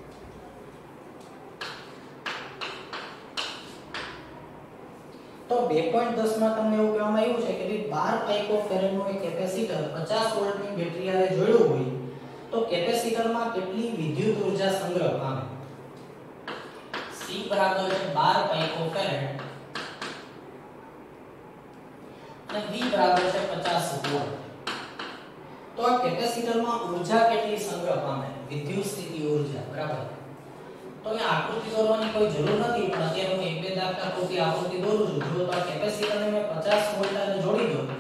તો 2.10 માં તમને એવું કહેવામાં આવ્યું છે કે 12 પાઇકોફેરેડ નું એક કેપેસિટર 50 વોલ્ટની બેટરી સાથે જોડ્યું હોય તો કેપેસિટરમાં કેટલી વિદ્યુત ઊર્જા સંગ્રહ પામે C બરાબર છે 12 પાઇકોફેરેડ અને V બરાબર છે 50 વોલ્ટ તો આ કેપેસિટરમાં ઊર્જા કેટલી સંગ્રહ પામે વિદ્યુત સ્થિતિ ઊર્જા બરાબર તો અહીં આકૃતિ દોરવાની કોઈ જરૂર નથી પણ અત્યારે હું એક બે દાખલા પૂરતી આકૃતિ દોરું છું જો તો આ કેપેસિટરને મેં 50 વોલ્ટ સાથે જોડી દઉં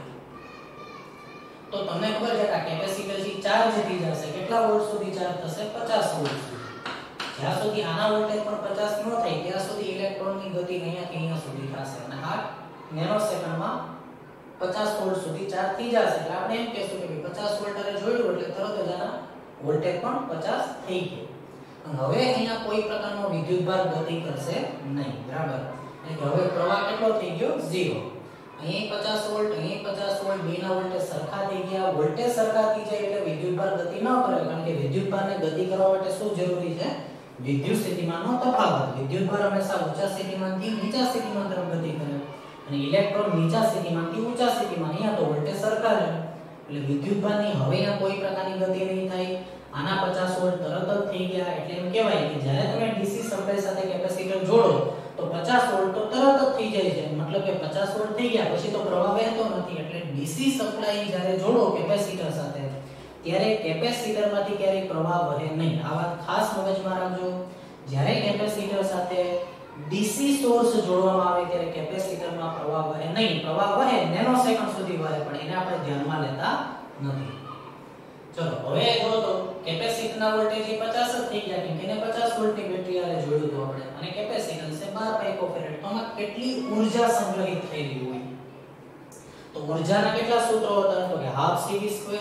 તો તમને ખબર છે કે આ કેપેસિટર થી ચાર્જ થઈ જશે કેટલા વોલ્ટ સુધી ચાર્જ થશે 50 વોલ્ટ સુધી જ્યાં સુધી આના વોલ્ટેજ પણ 50 ન થાય ત્યાં સુધી ઇલેક્ટ્રોનની ગતિ અહીંયાથી અહીંયા સુધી થશે અને આ નેનો સેકન્ડમાં 50 વોલ્ટ સુધી ચાર્જ થઈ જશે એટલે આપણે એમ કહેશું કે 50 વોલ્ટ સાથે જોડ્યું એટલે તરત જ આના વોલ્ટેજ પણ 50 થઈ ગયો હવે અહીંયા કોઈ પ્રકારનો વિદ્યુતભાર ગતિ કરશે નહીં બરાબર એટલે હવે પ્રવાહ કેટલો થઈ ગયો 0 અહીં 50 વોલ્ટ અહીં 50 વોલ્ટ બેના વોલ્ટેજ સરખા થઈ ગયા વોલ્ટેજ સરખા થઈ જાય એટલે વિદ્યુતભાર ગતિ ન કરે કારણ કે વિદ્યુતભારને ગતિ કરવા માટે શું જરૂરી છે વિદ્યુત સ્થિતિમાનનો તફાવત વિદ્યુતભાર હંમેશા ઊંચા સ્થિતિમાનથી નીચા સ્થિતિમાન તરફ ગતિ કરે અને ઇલેક્ટ્રોન નીચા સ્થિતિમાનથી ઊંચા સ્થિતિમાન અહીંયા તો વોલ્ટેજ સરખા છે એટલે વિદ્યુતભારની હવે અહીંયા કોઈ પ્રકારની ગતિ નહીં થાય આના 50 વોલ્ટ તરત જ થઈ ગયા એટલે એમ કહેવાય કે જ્યારે તમે ડીસી સપ્લાય સાથે કેપેસિટર જોડો તો 50 વોલ્ટ તો તરત જ થઈ જાય છે મતલબ કે 50 વોલ્ટ થઈ ગયા પછી તો પ્રવાહ વહેતો નથી એટલે ડીસી સપ્લાય જ્યારે જોડો કેપેસિટર સાથે ત્યારે કેપેસિટરમાંથી ક્યારેય પ્રવાહ વહે નહીં આ વાત ખાસ મગજમાં રાખજો જ્યારે કેપેસિટર સાથે ડીસી સોર્સ જોડવામાં આવે ત્યારે કેપેસિટરમાં પ્રવાહ વહે નહીં પ્રવાહ વહે નેનો સેકન્ડ સુધી વહે પણ એને આપણે ધ્યાનમાં લેતા નથી ચલો હવે જો તો કેપેસિટરના વોલ્ટેજ 50 જ થઈ ગયા કે એને 50 વોલ્ટની બેટરી આરે જોડ્યું તો આપણે અને કેપેસિટન્સ છે 12 પાઇકોફેરેડ તો આમાં કેટલી ઊર્જા સંગ્રહિત થઈ રહી હોય તો ઊર્જાના કેટલા સૂત્રો હતા તો કે ½ CV²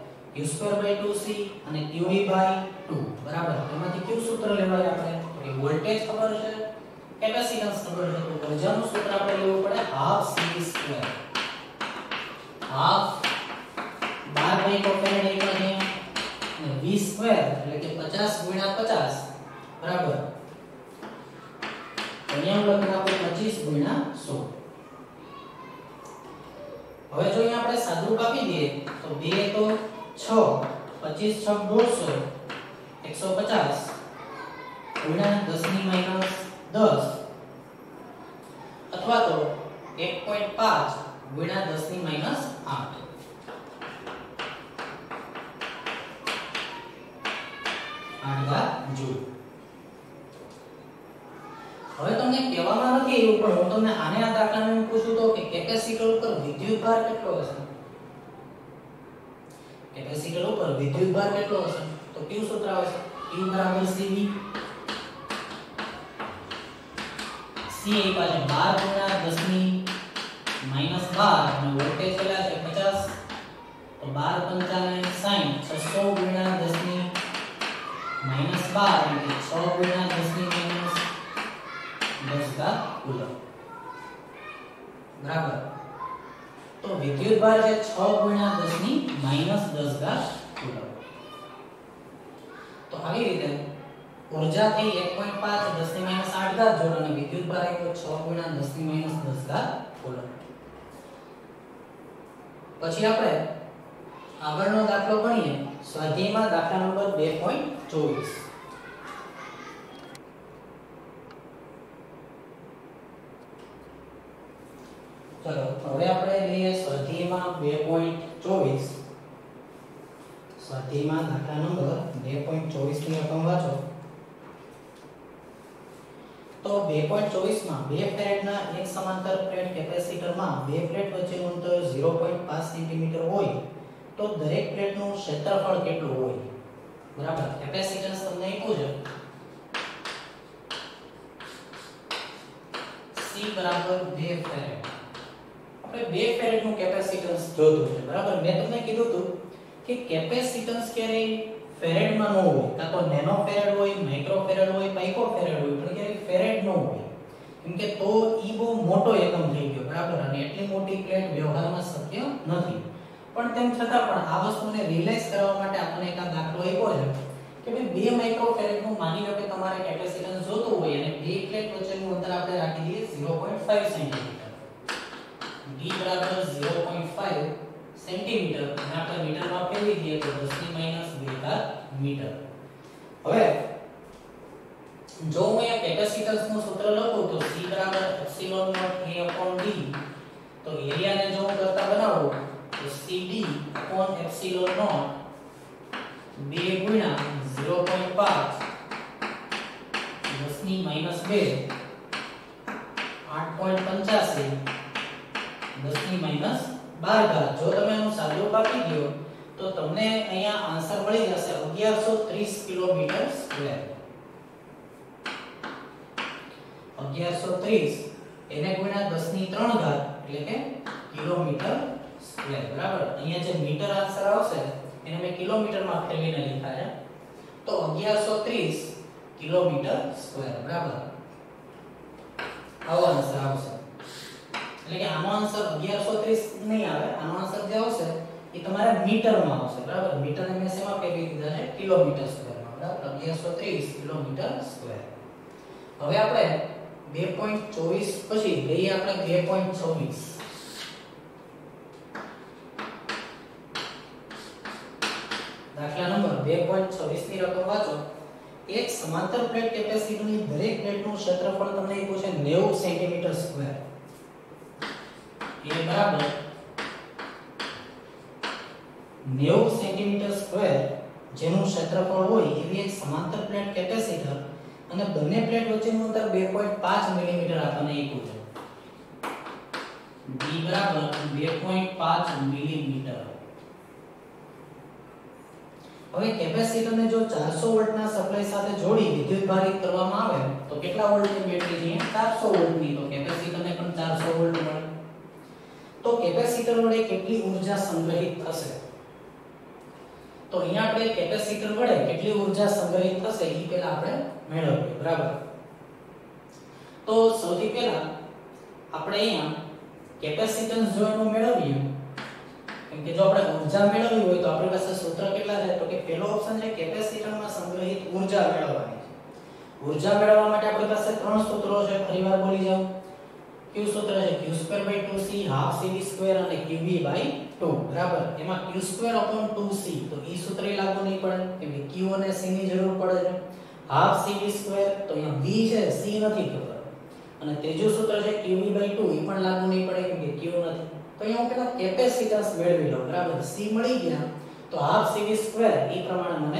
U²/2C અને QV/2 બરાબર એમાંથી કયું સૂત્ર લેવાય આપણે તો કે વોલ્ટેજ ખબર છે કેપેસિટન્સ ખબર છે તો ઊર્જાનું સૂત્ર આપણે લેવું પડે ½ CV². ½ 12 પાઇકોફેરેડ એક અને V² એટલે કે 50 * 50 બરાબર અહીંયા લખીએ આપણે 25 * 100 હવે જો અહીંયા આપણે સાદુરૂપ આપી દઈએ તો 2 તો 6 25 6 150 150 * 10 અથવા તો 1.5 * 10 8 જૂલ હવે તમને કહેવામાં નથી એવું પણ હું તમને આને આ દાખલાને પૂછું તો કે કેપેસિટર ઉપર વિદ્યુતભાર કેટલો હશે કેપેસિટર ઉપર વિદ્યુતભાર કેટલો હશે તો કયું સૂત્ર આવશે Q = CV C એ પાસે 12 * 10 - 12 અને વોલ્ટેજ કેટલા છે 50 તો 12 × 5 = 60 600 * 10 -12 એટલે 6 * 10 का કુલમ બરાબર તો વિદ્યુતભાર છે 6 * 10 का કુલમ તો આવી રીતે ઊર્જા થઈ 1.5 10 - 8 જોડ અને વિદ્યુતભાર આવ્યો 6 * 10 - 10 का કુલમ પછી આપણે આગળનો દાખલો ગણીએ સ્વાધ્યાયમાં દાખલા નંબર 2.24 ચલો હવે આપણે લઈએ સ્વાધ્યાયમાં 2.24 સ્વાધ્યાયમાં દાખલા નંબર 2.24 ની રકમ વાંચો તો 2.24 માં 2 ફેરેડના એક સમાંતર પ્લેટ કેપેસિટરમાં બે પ્લેટ વચ્ચેનું અંતર 0.5 સેન્ટીમીટર હોય તો દરેક પ્લેટનું ક્ષેત્રફળ કેટલું હોય બરાબર કેપેસિટન્સ તમને આપ્યું છે C = 2 ફેરેડ આપણે 2 ફેરેડનું કેપેસિટન્સ જોતું છે બરાબર મેં તમને કીધું હતું કે કેપેસિટન્સ ક્યારે ફેરેડમાં ન હોય, કાં તો નેનો ફેરેડ હોય, માઇક્રો ફેરેડ હોય, પાઇકો ફેરેડ હોય, પણ ક્યારેય ફેરેડ ન હોય, કેમ કે તો ઈ બહુ મોટો એકમ થઈ ગયો, બરાબર, અને એટલી મોટી પ્લેટ વ્યવહારમાં શક્ય નથી. પણ તેમ છતાં પણ આ વસ્તુને રિયલાઇઝ કરવા માટે આપણે એક દાખલો આપ્યો છે કે ભાઈ 2 માઇક્રો ફેરેડનું માની લો કે તમારે કેપેસિટન્સ જોતું હોય અને બે પ્લેટ વચ્ચેનું અંતર આપણે રાખી દઈએ 0.5 સેન્ટીમીટર. d બરાબર 0.5 સેન્ટીમીટર અને આપણે મીટરમાં ફેરવી દઈએ તો 10 - 2 મીટર. હવે જો હું અહીંયા કેપેસિટન્સનું સૂત્ર લખું તો C બરાબર એપ્સિલોન નોટ A/d, તો એરિયાને જો હું કરતા બનાવું તો CD upon એપ્સિલોન નોટ 2 ગુણ્યા 0.5 10 - 2 8.85 10 - 12 જો તમે આનું સાદુરૂપ આપી દો તો તમને અહીંયા આન્સર મળી જશે 1130 કિલોમીટર સ્ક્વેર. 1130 એને ગુણ્યા 10 - 3 એટલે કે કિલોમીટર સ્ક્વેર, બરાબર. અહીંયા જે મીટર આન્સર આવશે એને મેં કિલોમીટરમાં ફેરવીને લખ્યા છે, તો 1130 કિલોમીટર સ્ક્વેર, બરાબર. આવો આન્સર આવશે. એટલે કે આનો આન્સર 1130 નહીં આવે, આનો આન્સર જે આવશે એ તમારે મીટરમાં આવશે, બરાબર. મીટરને મેં શેમાં ફેરવી દીધા છે? કિલોમીટર સ્ક્વેરમાં, બરાબર. 1130 કિલોમીટર સ્ક્વેર. હવે આપણે 2.24 પછી લઈએ આપણે 2.26. દાખલા નંબર 2.26 ની રકમ વાંચો. એક સમાંતર પ્લેટ કેપેસિટરની દરેક પ્લેટનું ક્ષેત્રફળ તમને આપ્યું છે 90 સેન્ટીમીટર સ્ક્વેર. એ બરાબર 90 સેન્ટીમીટર સ્ક્વેર જેનું ક્ષેત્રફળ હોય એવી એક સમાંતર પ્લેટ કેપેસિટર અને બંને પ્લેટ વચ્ચેનું અંતર 2.5 મિલીમીટર આપણને આપ્યું છે. d બરાબર 2.5 મિલીમીટર. હવે કેપેસિટરને જો 400 વોલ્ટના સપ્લાય સાથે જોડી વિદ્યુતભારિત કરવામાં આવે તો કેટલા વોલ્ટની બેટરી છે? 400 વોલ્ટની. તો કેપેસિટરને પણ 400 વોલ્ટ મળે. તો કેપેસિટર વડે કેટલી ઊર્જા સંગ્રહિત થશે? તો અહીંયા આપણે કેપેસિટર વડે કેટલી ઊર્જા સંગ્રહિત થશે એ પહેલા આપણે મેળવીએ, બરાબર. તો સૌથી પહેલા આપણે અહીંયા કેપેસિટન્સ જો એનું મેળવીએ, કેમ કે જો આપણે ઊર્જા મેળવવી હોય તો આપણી પાસે સૂત્ર કેટલા છે? તો કે પહેલો ઓપ્શન છે કેપેસિટરમાં સંગ્રહિત ઊર્જા મેળવવાની છે. ઊર્જા મેળવવા માટે આપણી પાસે ત્રણ સૂત્રો છે, ફરીવાર બોલી જાઉં. Q સૂત્ર છે Q²/2C ½ CV² અને QV/2, બરાબર. એમાં Q²/2C તો ઈ સૂત્ર લાગુ નહીં પડે કેમ કે Q અને C ની જરૂર પડે છે. ½ CV² તો અહીંયા V છે, C નથી ખબર. અને ત્રીજું સૂત્ર છે QV/2 એ પણ લાગુ નહીં પડે કેમ કે Q નથી. તો અહીંયા હું પેલા કેપેસિટન્સ મેળવી લઉં, બરાબર. C મળી ગયા તો ½ CV² એ પ્રમાણે મને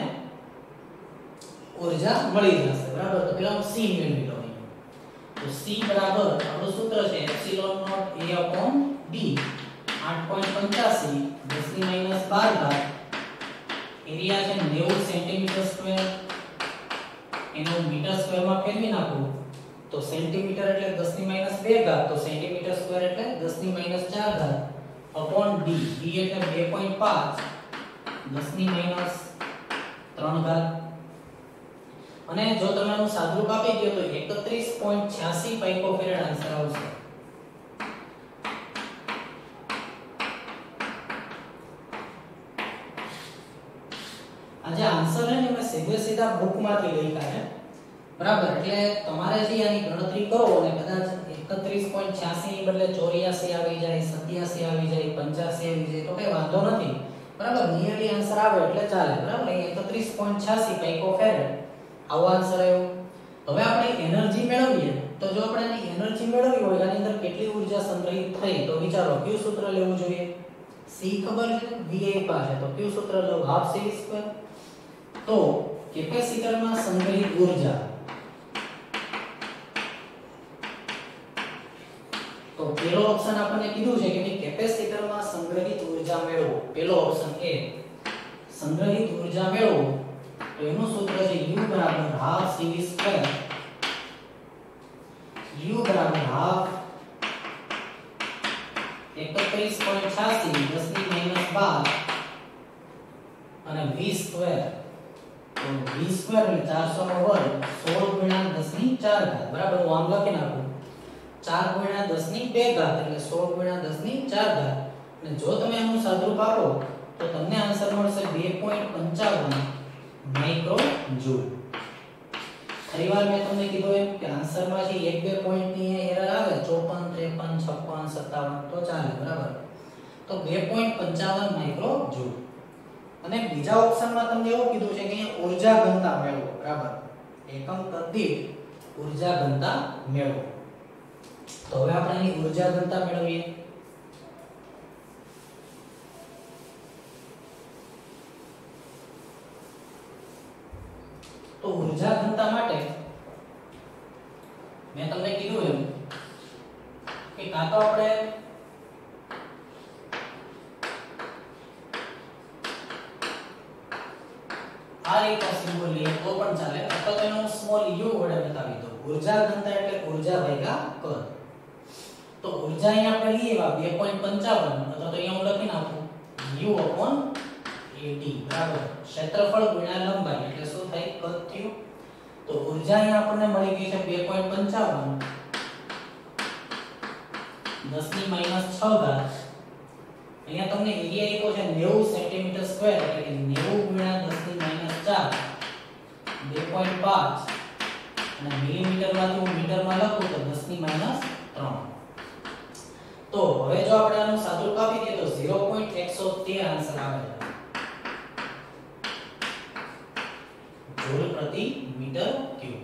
ઊર્જા મળી જશે, બરાબર. તો પેલા હું C મેળવી લઉં. તો C બરાબર આપણું સૂત્ર છે એપ્સિલોન નોટ A/d 8.85 10 - 12 એરિયા છે 90 સેન્ટીમીટર સ્ક્વેર. એનું મીટર સ્ક્વેરમાં ફેરવી નાખું તો સેન્ટીમીટર એટલે 10 - 2 તો સેન્ટીમીટર સ્ક્વેર એટલે 10 - 4 અપોન d. d એટલે 2.5 10 - 3 અને જો તમે આનું સાદુરૂપ આપી દો તો 31.86 પાઇકોફેરેડ આન્સર આવશે. આ જે આન્સર છે ને મેં સીધા બુકમાંથી લખ્યા છે, બરાબર. એટલે તમારે જે આની ગણતરી કરો અને કદાચ 31.86 ની બદલે 84 આવી જાય, 87 આવી જાય, 85 આવી જાય તો કઈ વાંધો નથી, બરાબર. નિયરલી આન્સર આવે એટલે ચાલે, બરાબર. 31.86 પાઇકોફેરેડ આવો આન્સર આવ્યો. હવે આપણે એનર્જી મેળવીએ તો જો આપણે આની એનર્જી મેળવવી હોય આની અંદર કેટલી ઊર્જા સંગ્રહિત થઈ તો વિચારો કયું સૂત્ર લેવું જોઈએ? C ખબર છે, V પાસે તો કયું સૂત્ર લઉં? ½ CV². તો કેપેસિટરમાં સંગ્રહિત ઊર્જા, તો પહેલો ઓપ્શન આપણને કીધું છે કે કેપેસિટરમાં સંગ્રહિત ઊર્જા મેળવો. પહેલો ઓપ્શન એ સંગ્રહિત ઊર્જા મેળવો તો એનું સૂત્ર છે U બરાબર ½ CV². U બરાબર ½ 31.86 10 - 12 અને V² v સ્ક્વેર એટલે 400 નો વર્ગ 16 ગુણ્યા 10 ની 4 ઘાત બરાબર હું આમ લખી નાખું 4 ગુણ્યા 10 ની 2 ઘાત એટલે 16 ગુણ્યા 10 ની 4 ઘાત અને જો તમે આનું સાદુરૂપ આપો તો તમને આન્સર મળશે 2.55 માઇક્રો જૂલ. ફરીવાર મેં તમને કીધું એમ કે આન્સરમાંથી એક બે પોઈન્ટ ની એરર આવે 54 53 56 57 તો ચાલે બરાબર તો 2.55 માઇક્રો જૂલ. અને બીજા ઓપ્શનમાં તમને એવું કીધું છે કે અહીંયા ઊર્જા ઘનતા મેળવો બરાબર એકમ કદ દીઠ ઊર્જા ઘનતા મેળવો. તો હવે આપણે અહીં ઊર્જા ઘનતા મેળવીએ. તો ઊર્જા ઘનતા માટે મેં તમને કીધું એમ કે કાં તો આપણે આ રીતનો સિમ્બોલ લઈએ તો પણ ચાલે અથવા તો એનો સ્મોલ u વડે બતાવી દો. ઊર્જા ઘનતા એટલે ઊર્જા ભાગ્યા કદ. તો ઊર્જા અહીંયા આપણે લઈએ 2.55 અથવા તો અહીંયા હું લખી નાખું u/ad બરાબર ક્ષેત્રફળ ગુણ્યા લંબાઈ એટલે શું થાય કદ થયું. તો ઊર્જા અહીંયા આપણને મળી ગઈ છે 2.55 10 ની -6 ઘાત. અહીંયા તમને એરિયા આપ્યો છે 90 સેન્ટીમીટર સ્ક્વેર એટલે કે 90 ગુણ્યા 10 ની -4 2.5 અને મિલીમીટરમાંથી હું મીટરમાં લખું તો 10 ની -3. તો હવે જો આપણે આનું સાદુરૂપ આપી દઈએ તો 0.113 આન્સર આવે છે જૂલ પ્રતિ મીટર ક્યુબ.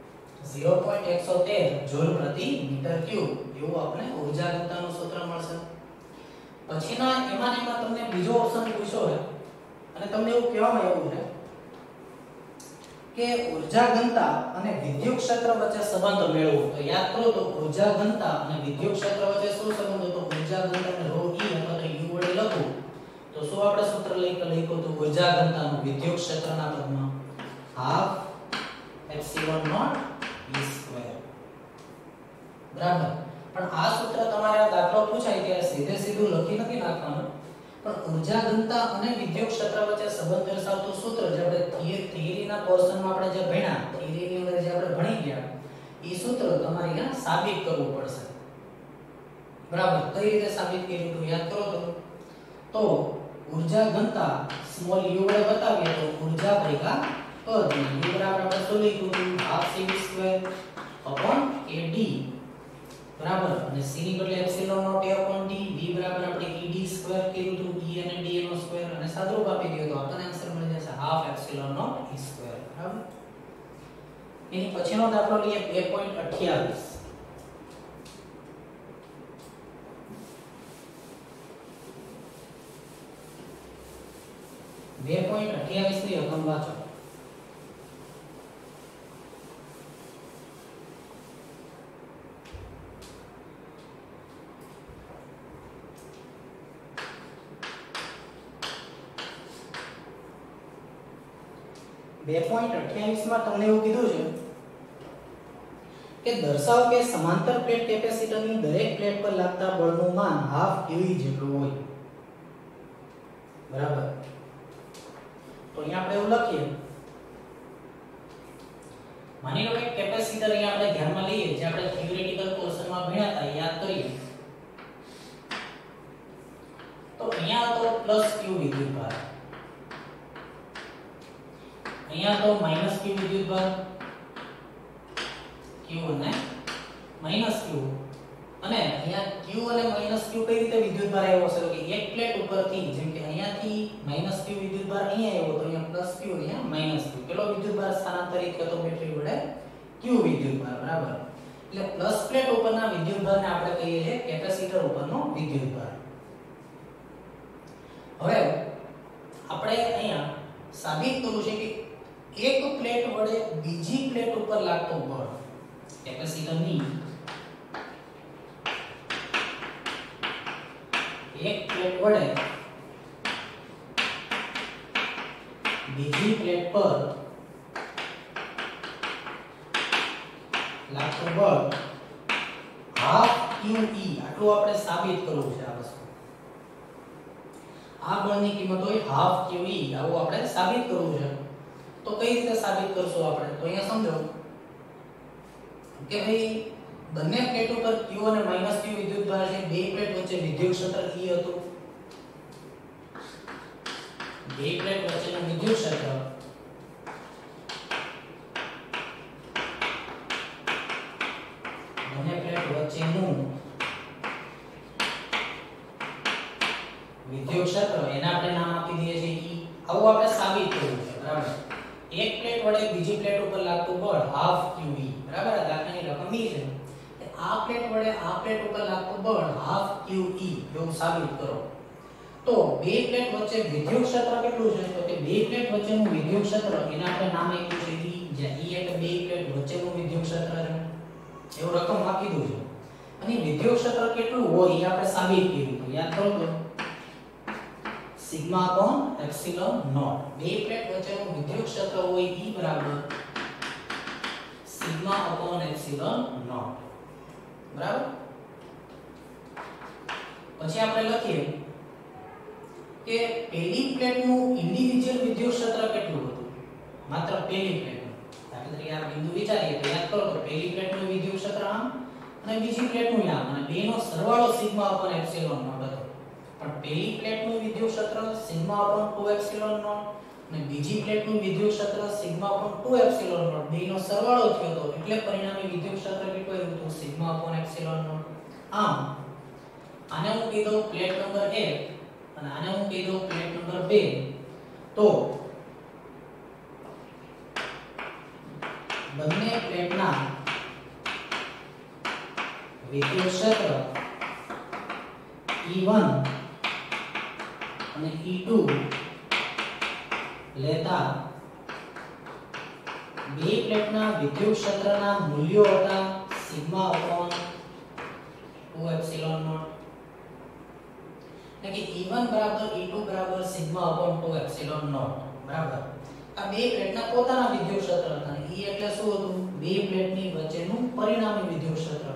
0.113 જૂલ પ્રતિ મીટર ક્યુબ એવું આપણે ઊર્જા ઘનતાનું સૂત્ર મળશે. પછીના એમાં તમને બીજો ઓપ્શન પૂછ્યો છે અને તમને એવું કહેવામાં આવ્યું છે કે ઊર્જા ઘનતા અને વિદ્યુત ક્ષેત્ર વચ્ચે સંબંધ મેળવો. તો યાદ કરો તો ઊર્જા ઘનતા અને વિદ્યુત ક્ષેત્ર વચ્ચે શું સંબંધ હતો? ઊર્જા ઘનતાને ρe અથવા તો u વડે લખું તો શું આપણે સૂત્ર લખ્યું તો ઊર્જા ઘનતાનું વિદ્યુત ક્ષેત્રના પદમાં 12 ε0 e² બરાબર. પણ આ સૂત્ર તમારે આ દાખલો પૂછાય ત્યારે સીધે સીધું લખી નથી નાખવાનું પણ ઊર્જા ઘનતા અને વિદ્યુત ક્ષેત્ર વચ્ચે સંબંધ દર્શાવતું સૂત્ર જે આપણે થિયરીના પોર્શનમાં આપણે જે ભણ્યા થિયરીની અંદર જે આપણે ભણી ગયા એ સૂત્ર તમારે અહીંયા સાબિત કરવું પડશે બરાબર. કઈ રીતે સાબિત કર્યું તો યાદ કરો તો ઊર્જા ઘનતા સ્મોલ u વડે બતાવીએ તો ઊર્જા ભાગ્યા કદ u બરાબર આપણે શું લખ્યું 12 cv² ad બરાબર અને c ની બદલે epsilon naught a upon d v બરાબર આપણે ed સ્ક્વેર કર્યું હતું e અને d નો સ્ક્વેર અને સાદુરૂપ આપી દીધું તો આપણને આન્સર મળી જશે 12 એપ્સિલોન નોટ e સ્ક્વેર બરાબર. એની પછીનો દાખલો લઈએ 2.28 2.28 ની રકમ વાંચો. .28 માં તમને એવું કીધું છે કે દર્શાવો કે સમાંતર પ્લેટ કેપેસિટરની દરેક પ્લેટ પર લાગતા બળનું માન હાફ QE જેટલું હોય બરાબર. તો અહીંયા આપણે એવું લખીએ માની લો કે કેપેસિટર અહીંયા આપણે ધ્યાનમાં લઈએ જે આપણે થિયોરેટિકલ પોર્શનમાં ભણ્યા હતા યાદ કરીએ તો અહીંયા તો +q વિદ્યુતભાર અહીંયા તો -q વિદ્યુતભાર q અને -q અને અહીંયા q અને -q કઈ રીતે વિદ્યુતભાર આવ્યો છે કે એક પ્લેટ ઉપરથી જેમ કે અહીંયાથી -q વિદ્યુતભાર અહીંયા આવ્યો તો અહીંયા +q અહીંયા -q પેલો વિદ્યુતભાર સ્થાનાંતરિત થતો બેટરી વડે q વિદ્યુતભાર બરાબર. એટલે પ્લસ પ્લેટ ઉપરના વિદ્યુતભારને આપણે કહીએ છીએ કેપેસિટર ઉપરનો વિદ્યુતભાર. હવે આપણે અહીંયા સાબિત કરવું છે કે એક પ્લેટ વડે બીજી પ્લેટ ઉપર લાગતો બળ કેપેસિટરની એક પ્લેટ વડે બીજી પ્લેટ પર લાગતો બળ હાફ QE આટલું આપણે સાબિત કરવું છે. આ વસ્તુ આ બળની કિંમત હોય હાફ QE આવું આપણે સાબિત કરવું છે. તો કઈ રીતે સાબિત કરશું આપણે? તો અહીંયા સમજો કે ભાઈ બંને પ્લેટ ઉપર Q અને -Q વિદ્યુતભાર છે, બે પ્લેટ વચ્ચે વિદ્યુત ક્ષેત્ર E હતું. બે પ્લેટ વચ્ચેનું વિદ્યુત ક્ષેત્ર બંને પ્લેટ વચ્ચેનું વિદ્યુત ક્ષેત્ર એના આપણે નામ આપી દઈએ છીએ E. આવું આપણે સાબિત કરવું છે, બરાબર? એક પ્લેટ વડે બીજી પ્લેટ ઉપર લાગતું બળ ½ QE, બરાબર? દાખલાની રકમ E છે. આ પ્લેટ વડે આ પ્લેટ ઉપર લાગતું બળ ½ QE એવું સાબિત કરો. તો બે પ્લેટ વચ્ચે વિદ્યુત ક્ષેત્ર કેટલું છે? તો કે બે પ્લેટ વચ્ચેનું વિદ્યુત ક્ષેત્ર એના આપણે નામ આપ્યું છે E, જ્યાં E એટલે બે પ્લેટ વચ્ચેનું વિદ્યુત ક્ષેત્ર છે. એવું રકમ આપી દીધું છે. અને વિદ્યુત ક્ષેત્ર કેટલું હોય એ આપણે સાબિત કર્યું. તો યાદ કરો તો સિગ્મા અપોન એપ્સિલોન નોટ. બે પ્લેટ વચ્ચેનું વિદ્યુત ક્ષેત્ર હોય E બરાબર સિગ્મા અપોન એપ્સિલોન નોટ, બરાબર? પછી આપણે લખીએ કે પહેલી પ્લેટનું ઇન્ડિવિડ્યુઅલ વિદ્યુત ક્ષેત્ર કેટલું હતું? માત્ર પહેલી પ્લેટનું. દાખલા તરીકે આ બિંદુ વિચારીએ તો યાદ કરો તો પહેલી પ્લેટનું વિદ્યુત ક્ષેત્ર આમ અને બીજી પ્લેટનું આમ, અને બેનો સરવાળો સિગ્મા અપોન એપ્સિલોન નોટ હતો. પણ પહેલી પ્લેટનું વિદ્યુત ક્ષેત્ર સિગ્મા અપોન 2 એપ્સિલોન નોટ અને બીજી પ્લેટનું વિદ્યુત ક્ષેત્ર સિગ્મા અપોન 2 એપ્સિલોન નોટ, બેનો સરવાળો થયો હતો એટલે પરિણામી વિદ્યુત ક્ષેત્ર કેટલું આવ્યું હતું? Sigma upon epsilon naught. આમ આને હું કહી દઉં પ્લેટ નંબર 1 અને આને હું કહી દઉં પ્લેટ નંબર 2. તો બંને પ્લેટના વિદ્યુત ક્ષેત્ર E1 અને E2 લેતા બે પ્લેટના વિદ્યુત ક્ષેત્રના મૂલ્યો હતા સિગ્મા અપોન 2 એપ્સિલોન નોટ. એટલે કે E1 બરાબર E2 બરાબર સિગ્મા અપોન 2 એપ્સિલોન નોટ, બરાબર? આ બે પ્લેટના પોતાના વિદ્યુત ક્ષેત્ર હતા. E એટલે શું હતું? બે પ્લેટની વચ્ચેનું પરિણામી વિદ્યુત ક્ષેત્ર.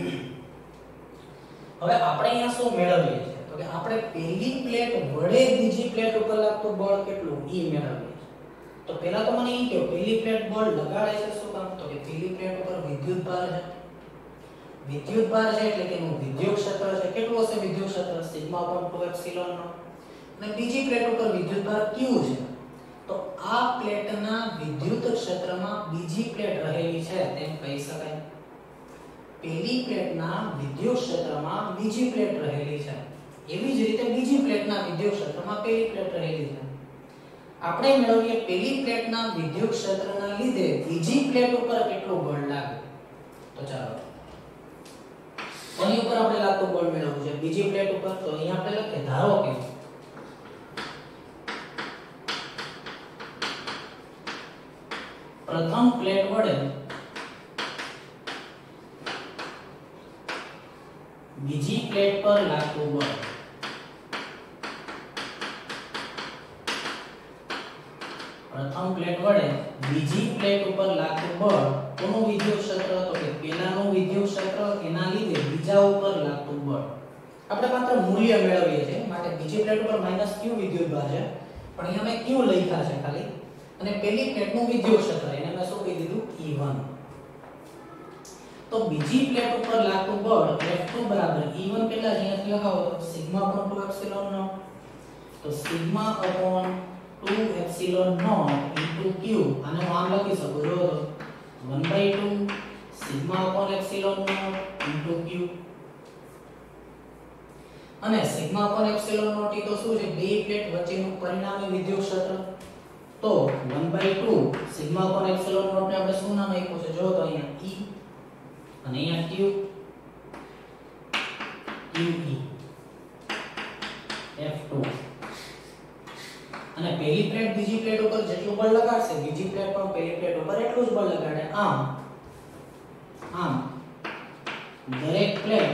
હવે આપણે અહીંયા શું મેળવીએ છીએ? તો કે આપણે પહેલી પ્લેટ વડે બીજી પ્લેટ ઉપર લાગતું બળ કેટલું E મેળવીએ. તો પહેલા તો મને એ કહો પહેલી પ્લેટ બળ લગાડે છે શું કામ? તો કે પહેલી પ્લેટ ઉપર વિદ્યુત ભાર છે. વિદ્યુત ભાર છે એટલે કે એનું વિદ્યુત ક્ષેત્ર છે. કેટલું હશે વિદ્યુત ક્ષેત્ર? Sigma upon 2 epsilon naught. અને બીજી પ્લેટ ઉપર વિદ્યુત ભાર Q છે. તો આ પ્લેટના વિદ્યુત ક્ષેત્રમાં બીજી પ્લેટ રહેલી છે તેમ કહી શકાય. પહેલી પ્લેટના વિદ્યુત ક્ષેત્રમાં બીજી પ્લેટ રહેલી છે. એવી જ રીતે બીજી પ્લેટના વિદ્યુત ક્ષેત્રમાં પહેલી પ્લેટ રહેલી છે. આપણે મેળવીએ પહેલી પ્લેટના વિદ્યુત ક્ષેત્રના લીધે બીજી પ્લેટ ઉપર કેટલું બળ લાગે. તો ચાલો કોની ઉપર આપણે લાગતું બળ મેળવવું છે? બીજી પ્લેટ ઉપર. તો અહીંયા આપણે લખીએ ધારો કે પ્રથમ પ્લેટ વડે બીજી પ્લેટ પર લાગતું બળ પ્રથમ પ્લેટ વડે બીજી પ્લેટ ઉપર લાગતું બળ કોનું વિદ્યુત ક્ષેત્ર? તો કે પહેલાનું વિદ્યુત ક્ષેત્ર એના લીધે બીજા ઉપર લાગતું બળ. આપણે માત્ર મૂલ્ય મેળવીએ છીએ માટે બીજી પ્લેટ ઉપર -Q વિદ્યુત ભાર છે પણ અહીંયા મેં Q લખ્યા છે ખાલી. અને પહેલી પ્લેટનું વિદ્યુત ક્ષેત્ર એને મેં શું કહી દીધું? E1. તો બીજી પ્લેટ ઉપર લાગતું બળ F2 બરાબર E1 કેટલા છે? અહીંયાથી લખાવો તો સિગ્મા અપોન 2 એપ્સિલોન નોટ. તો sigma upon 2 epsilon naught into Q. આને હું આમ લખી શકું જો તો 1/2 sigma upon epsilon naught into Q. અને સિગ્મા અપોન એપ્સિલોન નોટ એ તો શું છે? બે પ્લેટ વચ્ચેનું પરિણામી વિદ્યુત ક્ષેત્ર. તો 1/2 સિગ્મા અપોન એપ્સિલોન નોટ ને આપણે શું નામ આપ્યું છે? જો તો અહીંયા E અને અહીંયા Q QE F2. અને પહેલી પ્લેટ બીજી પ્લેટ ઉપર જેટલું બળ લગાડશે બીજી પ્લેટ પણ પહેલી પ્લેટ ઉપર એટલું જ બળ લગાડે. આમ દરેક પ્લેટ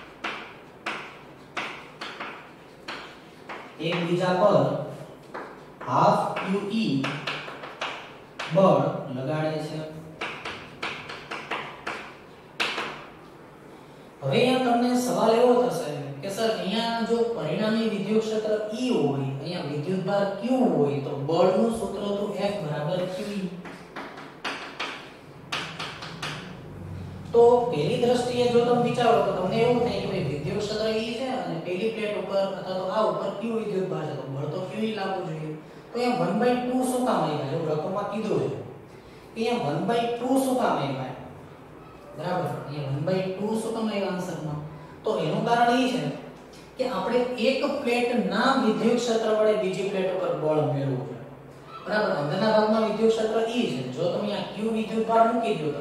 એકબીજા પર ½ QE બળ લગાડે છે. હવે અહીંયા તમને સવાલ એવો થશે કે સર અહીંયા જો પરિણામી વિદ્યુત ક્ષેત્ર E હોય, અહીંયા વિદ્યુતભાર Q હોય તો બળનું સૂત્ર તો F બરાબર QE. તો પહેલી દ્રષ્ટિએ જો તમે વિચારો તો તમને એવું થાય કે વિદ્યુત ક્ષેત્ર E છે અને પહેલી પ્લેટ ઉપર અથવા તો આ ઉપર Q વિદ્યુતભાર છે તો બળ તો QE લાગવું જોઈએ. તો અહીંયા 1/2 શું કામ આવ્યા? જો રકમમાં કીધું છે કે અહીંયા 1/2 શું કામ આવ્યા? બરાબર, અહીંયા 1/2 શું કામ આવ્યા આન્સરમાં? તો એનું કારણ એ છે કે આપણે એક પ્લેટના વિદ્યુત ક્ષેત્ર વડે બીજી પ્લેટ ઉપર બળ મેળવવું છે. બરાબર, અંદરના ભાગમાં વિદ્યુત ક્ષેત્ર E છે. જો તમે આ Q વિદ્યુતભાર મૂકી દો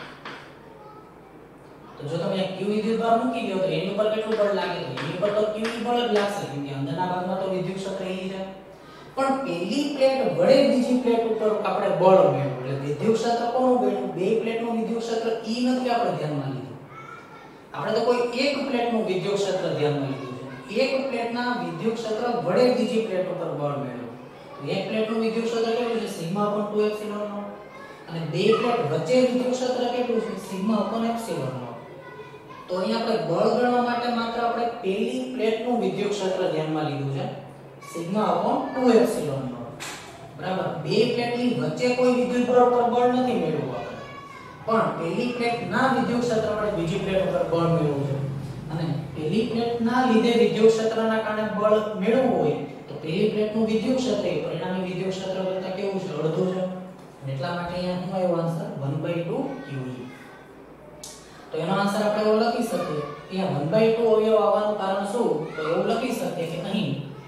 તો જો તમે આ Q વિદ્યુતભાર મૂકી દો તો એની ઉપર કેટલું બળ લાગે? તો એની ઉપર તો QE બળ જ લાગશે કેમ કે અંદરના ભાગમાં તો વિદ્યુત ક્ષેત્ર E છે. પણ પહેલી પ્લેટ વડે બીજી પ્લેટ ઉપર આપણે બળ મેળવવું એટલે વિદ્યુત ક્ષેત્ર કોનું બન્યું? બે પ્લેટનું વિદ્યુત ક્ષેત્ર E નથી આપણે ધ્યાનમાં લીધું. આપણે તો કોઈ એક પ્લેટનું વિદ્યુત ક્ષેત્ર ધ્યાનમાં લીધું છે. એક પ્લેટના વિદ્યુત ક્ષેત્ર વડે બીજી પ્લેટ ઉપર બળ મેળવવું. તો એક પ્લેટનું વિદ્યુત ક્ષેત્ર કેટલું છે? σ/2ε0 અને બે પ્લેટ વચ્ચે વિદ્યુત ક્ષેત્ર કેટલું છે? σ/ε0. તો અહીં આપણે બળ ગણવા માટે માત્ર આપણે પહેલી પ્લેટનું વિદ્યુત ક્ષેત્ર ધ્યાનમાં લીધું છે σ/2ε0. બરાબર, બે પ્લેટની વચ્ચે કોઈ વિદ્યુતભાર ઉપર બળ નથી મેળવવું આપણે, પણ પહેલી પ્લેટના વિદ્યુત ક્ષેત્ર વડે બીજી પ્લેટ ઉપર બળ મેળવવું છે. અને પહેલી પ્લેટના લીધે વિદ્યુત ક્ષેત્રના કારણે બળ મેળવવું હોય તો પહેલી પ્લેટનું વિદ્યુત ક્ષેત્ર એ પરિણામી વિદ્યુત ક્ષેત્ર કરતાં કેવું છે? અડધું છે. એટલા માટે અહીંયા શું આવ્યો આન્સર? 1/2 QE. તો એનો આન્સર આપણે એવો લખી શકીએ કે અહીંયા 1/2 અવયવ આવવાનું કારણ શું? તો એવું લખી શકીએ કે અહીં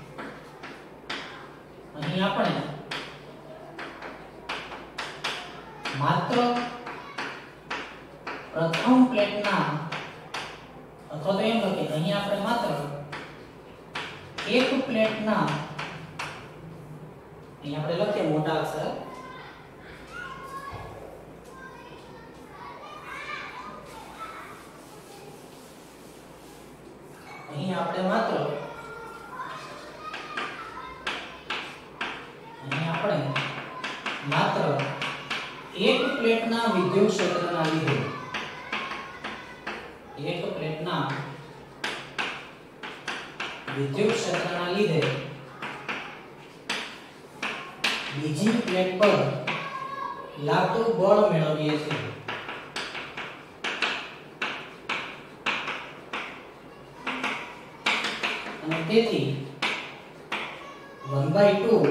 આપણે માત્ર પ્રથમ પ્લેટના અથવા તો એમ લખીએ અહીં આપણે માત્ર એક પ્લેટના અહીં આપણે લખીએ મોટા અક્ષર અહીં આપણે માત્ર એક પ્લેટના વિદ્યુત ક્ષેત્રના લીધે બીજી પ્લેટ પર લાગતું બળ મેળવીએ છીએ. અને તેથી 1/2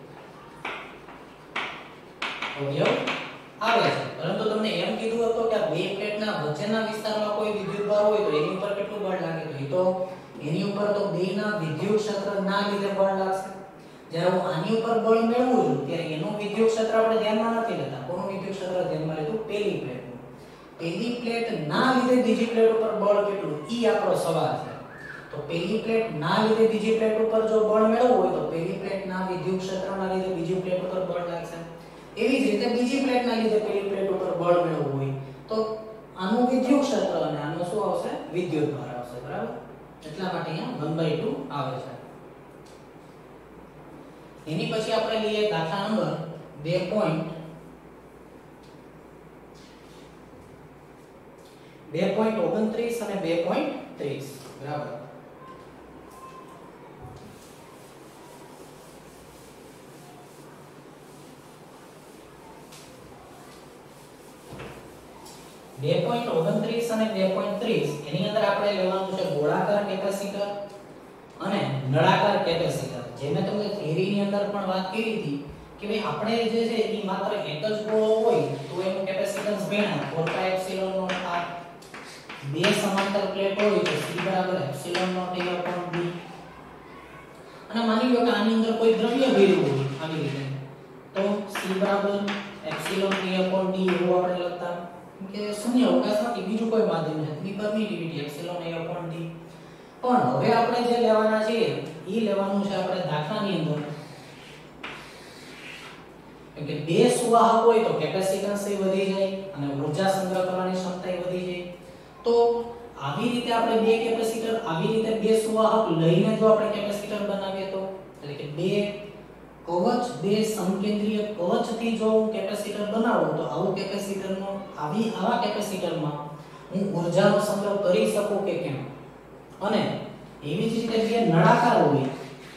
અવયવ આવે છે. પરંતુ તમને એમ કીધું હતું કે આ બે પ્લેટના વચ્ચેના વિસ્તારમાં કોઈ વિદ્યુતભાર હોય તો એની ઉપર કેટલું બળ લાગે? તો એની ઉપર તો બેના વિદ્યુત ક્ષેત્રના લીધે બળ લાગશે. જ્યારે હું આની ઉપર બળ મેળવું છું ત્યારે એનું વિદ્યુત ક્ષેત્ર આપણે ધ્યાનમાં નથી લેતા. કોનું વિદ્યુત ક્ષેત્ર ધ્યાનમાં લીધું? પહેલી પ્લેટનું. પહેલી પ્લેટ ના લીધે બીજી પ્લેટ ઉપર બળ કેટલું? ઈ આપણો સવાલ છે. તો પહેલી પ્લેટ ના લીધે બીજી પ્લેટ ઉપર જો બળ મેળવવું હોય તો પહેલી પ્લેટના વિદ્યુત ક્ષેત્રના લીધે બીજી પ્લેટ ઉપર બળ લાગશે. એવી જ રીતે બીજી પ્લેટના લીધે પહેલી પ્લેટ ઉપર બળ મેળવવું હોય તો આનું વિદ્યુત ક્ષેત્ર અને આનું શું આવશે? વિદ્યુતભાર આવશે. બરાબર, એટલા માટે અહીંયા 1/2 આવે છે. એની પછી આપણે લઈએ દાખલા નંબર 2.29 અને 2.30. બરાબર, બે પોઈન્ટ 29 અને 2.30 એની અંદર આપણે લેવાનું છે ગોળાકાર કેપેસિટર અને નળાકાર કેપેસિટર. જે મેં તમને થિયરીની અંદર પણ વાત કરી હતી કે ભાઈ આપણે જે છે એ માત્ર એક જ ગોળો હોય તો એનું કેપેસિટન્સ ભેણા 4πε0 આ બે સમાંતર પ્લેટ હોય તો C ε0 d. અને માની લો કે આની અંદર કોઈ દ્રવ્ય ભર્યું હોય આવી રીતે તો C ε0 d એવું આપણે લખતા કે શૂન્ય અવકાશમાંથી બીજું કોઈ માધ્યમ નથી permittivity epsilon a upon d. પણ હવે આપણે જે લેવાના છે એ લેવાનું છે આપણે દાખલાની અંદર કે બે સુવાહક હોય તો કેપેસિટન્સ એ વધી જાય અને ઊર્જા સંગ્રહ કરવાની ક્ષમતા વધી જાય. તો આવી રીતે આપણે બે કેપેસિટર આવી રીતે બે સુવાહક લઈને જો આપણે કેપેસિટર બનાવીએ તો એટલે કે બે કવચ બે સમકેન્દ્રીય કવચથી જો હું કેપેસિટર બનાવું તો આવું કેપેસિટરનો આવા કેપેસિટરમાં હું ઊર્જાનો સંગ્રહ કરી શકું કે કેમ. અને એવી જ રીતે બે નળાકાર હોય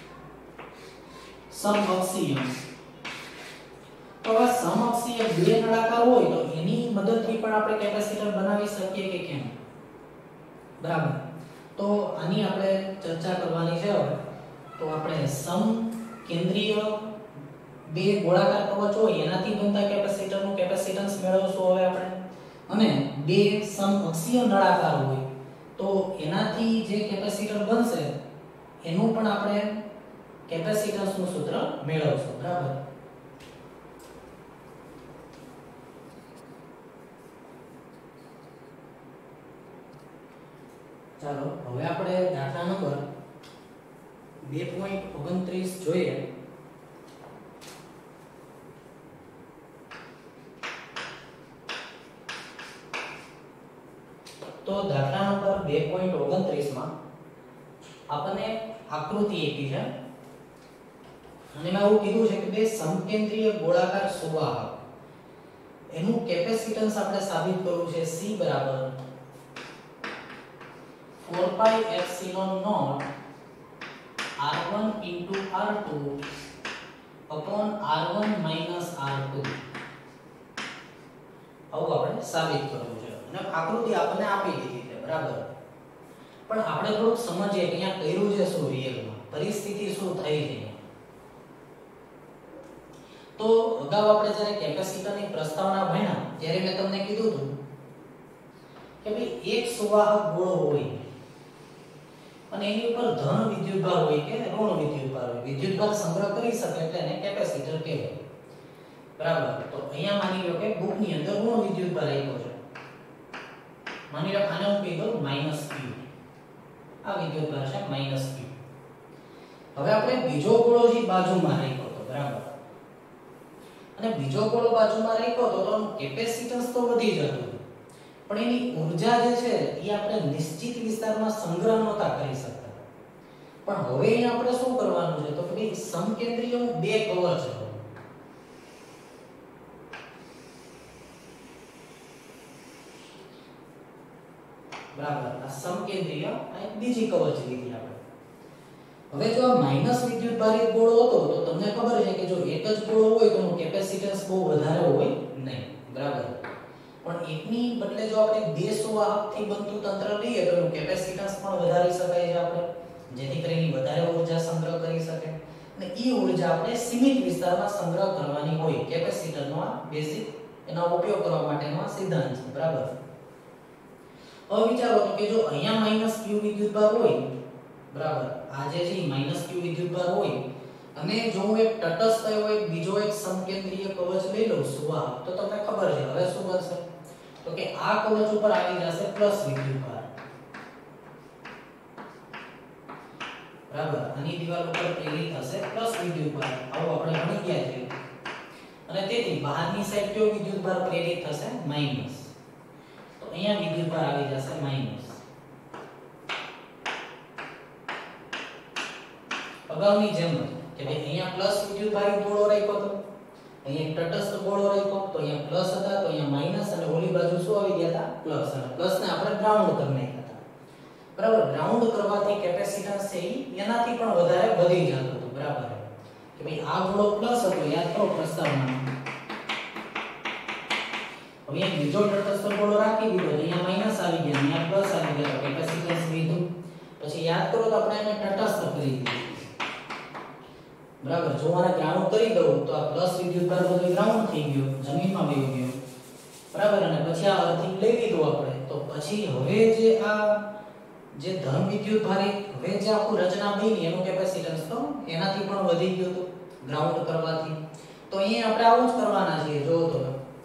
સમઅક્ષીય, તો આ સમઅક્ષીય બે નળાકાર હોય તો એની મદદથી પણ આપણે કેપેસિટર બનાવી શકીએ કે કેમ? બરાબર, તો આની આપણે ચર્ચા કરવાની છે હવે. તો આપણે સમકેન્દ્રીય બે ગોળાકાર કવચ હોય એનાથી બનતા કેપેસિટરનું કેપેસિટન્સ મેળવશું હવે આપણે. અને બે સમઅક્ષીય નળાકાર હોય તો એનાથી જે કેપેસિટર બનશે એનું પણ આપણે કેપેસિટન્સનું સૂત્ર મેળવશું. બરાબર, ચાલો હવે આપણે દાખલા નંબર 2.29 જોઈએ. તો દાખલા નંબર 2.29 માં આપણને આકૃતિ આપી છે અને એમાં એવું કીધું છે કે બે સમકેન્દ્રીય ગોળાકાર સુવાહક એનું કેપેસિટન્સ આપણે સાબિત કરવું છે. C બરાબર 4 pi epsilon naught R1 into R2 upon R1 minus R2 આવું આપણે સાબિત કરવું છે. અને આકૃતિ આપણને આપી દીધી છે. બરાબર, પણ આપણે થોડુંક સમજીએ કે અહીંયા કર્યું છે શું રિયલમાં, પરિસ્થિતિ શું થઈ છે. તો અગાઉ આપણે જ્યારે કેપેસિટરની પ્રસ્તાવના ભણ્યા ત્યારે મેં તમને કીધું હતું કે ભાઈ એક સુવાહક ગોળો હોય અને એની ઉપર ધન વિદ્યુતભાર હોય કે ઋણ વિદ્યુતભાર હોય. વિદ્યુતભાર સંગ્રહ કરી શકે એટલે એને કેપેસિટર કહેવાય. બરાબર, તો અહીંયા માની લો કે બુકની અંદર ઋણ વિદ્યુતભાર આપ્યો છે. માની લો આને હું કહી દઉં -q. આ વિદ્યુતભાર છે -q. હવે આપણે બીજો ગોળો જે બાજુમાં રાખ્યો તો, બરાબર, અને બીજો ગોળો બાજુમાં રાખ્યો તો એનું કેપેસિટન્સ તો વધી જતું, પણ એની ઊર્જા જે છે એ આપણે નિશ્ચિત વિસ્તારમાં સંગ્રહ નહોતા કરી શકતા. પણ હવે અહીંયા આપણે શું કરવાનું છે તો કે ભાઈ સમકેન્દ્રીય બે કવચ છે. બરાબર, આ સમકેન્દ્રીય આ એક બીજી કવચ લીધી આપણે. હવે જો આ માઈનસ વિદ્યુતભારિત ગોળો હતો તો તમને ખબર છે કે જો એક જ ગોળો હોય તો એનું કેપેસિટન્સ બહુ વધારે હોય નહીં. બરાબર, પણ એકની બદલે જો આપણે બે સુવાહકથી બનતું તંત્ર લઈએ તો એનું કેપેસિટન્સ પણ વધારી શકાય છે આપણે, જેથી કરીને વધારે ઊર્જા સંગ્રહ કરી શકે. અને એ ઊર્જા આપણે સીમિત વિસ્તારમાં સંગ્રહ કરવાની હોય. કેપેસિટરનો આ બેઝિક એનો ઉપયોગ કરવા માટેનો આ સિદ્ધાંત છે. બરાબર, હવે વિચારો કે જો અહીંયા -q વિદ્યુતભાર હોય, બરાબર, આ જે છે -q વિદ્યુતભાર હોય અને જો હું એક તટસ્થ એવો એક બીજો એક સમકેન્દ્રીય કવચ લઈ લઉં સુવાહક, તો તમને ખબર છે હવે શું બનશે તો કે આ કવચ ઉપર આવી જશે પ્લસ વિદ્યુતભાર. બરાબર, આની દિવાલ ઉપર પ્રેરિત થશે પ્લસ વિદ્યુતભાર. આવું આપણે ભણી ગયા છે. અને તેથી બહારની સાઈડ કયો વિદ્યુતભાર પ્રેરિત થશે માઈનસ. તો અહીંયા વિદ્યુતભાર આવી જશે માઈનસ. અગાઉની જેમ કે ભાઈ અહીંયા પ્લસ વિદ્યુતભારિત ગોળો રાખ્યો તો અહીંયા તટસ્થ ગોળો રાખ્યો તો અહીંયા પ્લસ હતા તો અહીંયા માઈનસ અને ઓલી બાજુ શું આવી ગયા હતા પ્લસ. અને પ્લસ ને આપણે ગ્રાઉન્ડ કરી નાખ્યા હતા. બરાબર, ગ્રાઉન્ડ કરવાથી કેપેસિટન્સ છે એનાથી પણ વધારે વધી જતું હતું. બરાબર, કે ભાઈ આ ગોળો પ્લસ હતો, યાદ કરો પ્રસ્તાવનામાં. હવે અહીંયા બીજો તટસ્થ ગોળો રાખી દીધો તો અહીંયા માઈનસ આવી ગયા, અહીંયા પ્લસ આવી ગયા, તો કેપેસિટન્સ વધ્યું. પછી યાદ કરો તો આપણે એને તટસ્થ કરી દીધું. બરાબર, જો આને ગ્રાઉન્ડ કરી દઉં તો આ પ્લસ વિદ્યુતભાર બધો ગ્રાઉન્ડ થઈ ગયો, જમીનમાં વહી ગયો. બરાબર, અને પછી આ અર્થિંગ લઈ લીધું આપણે, તો પછી હવે જે આ જે ધન વિદ્યુતભારિત હવે જે આખું રચના બની એનું કેપેસિટન્સ તો એનાથી પણ વધી ગયું હતું ગ્રાઉન્ડ કરવાથી. તો અહીંયા આપણે આવું જ કરવાના છીએ. જો તો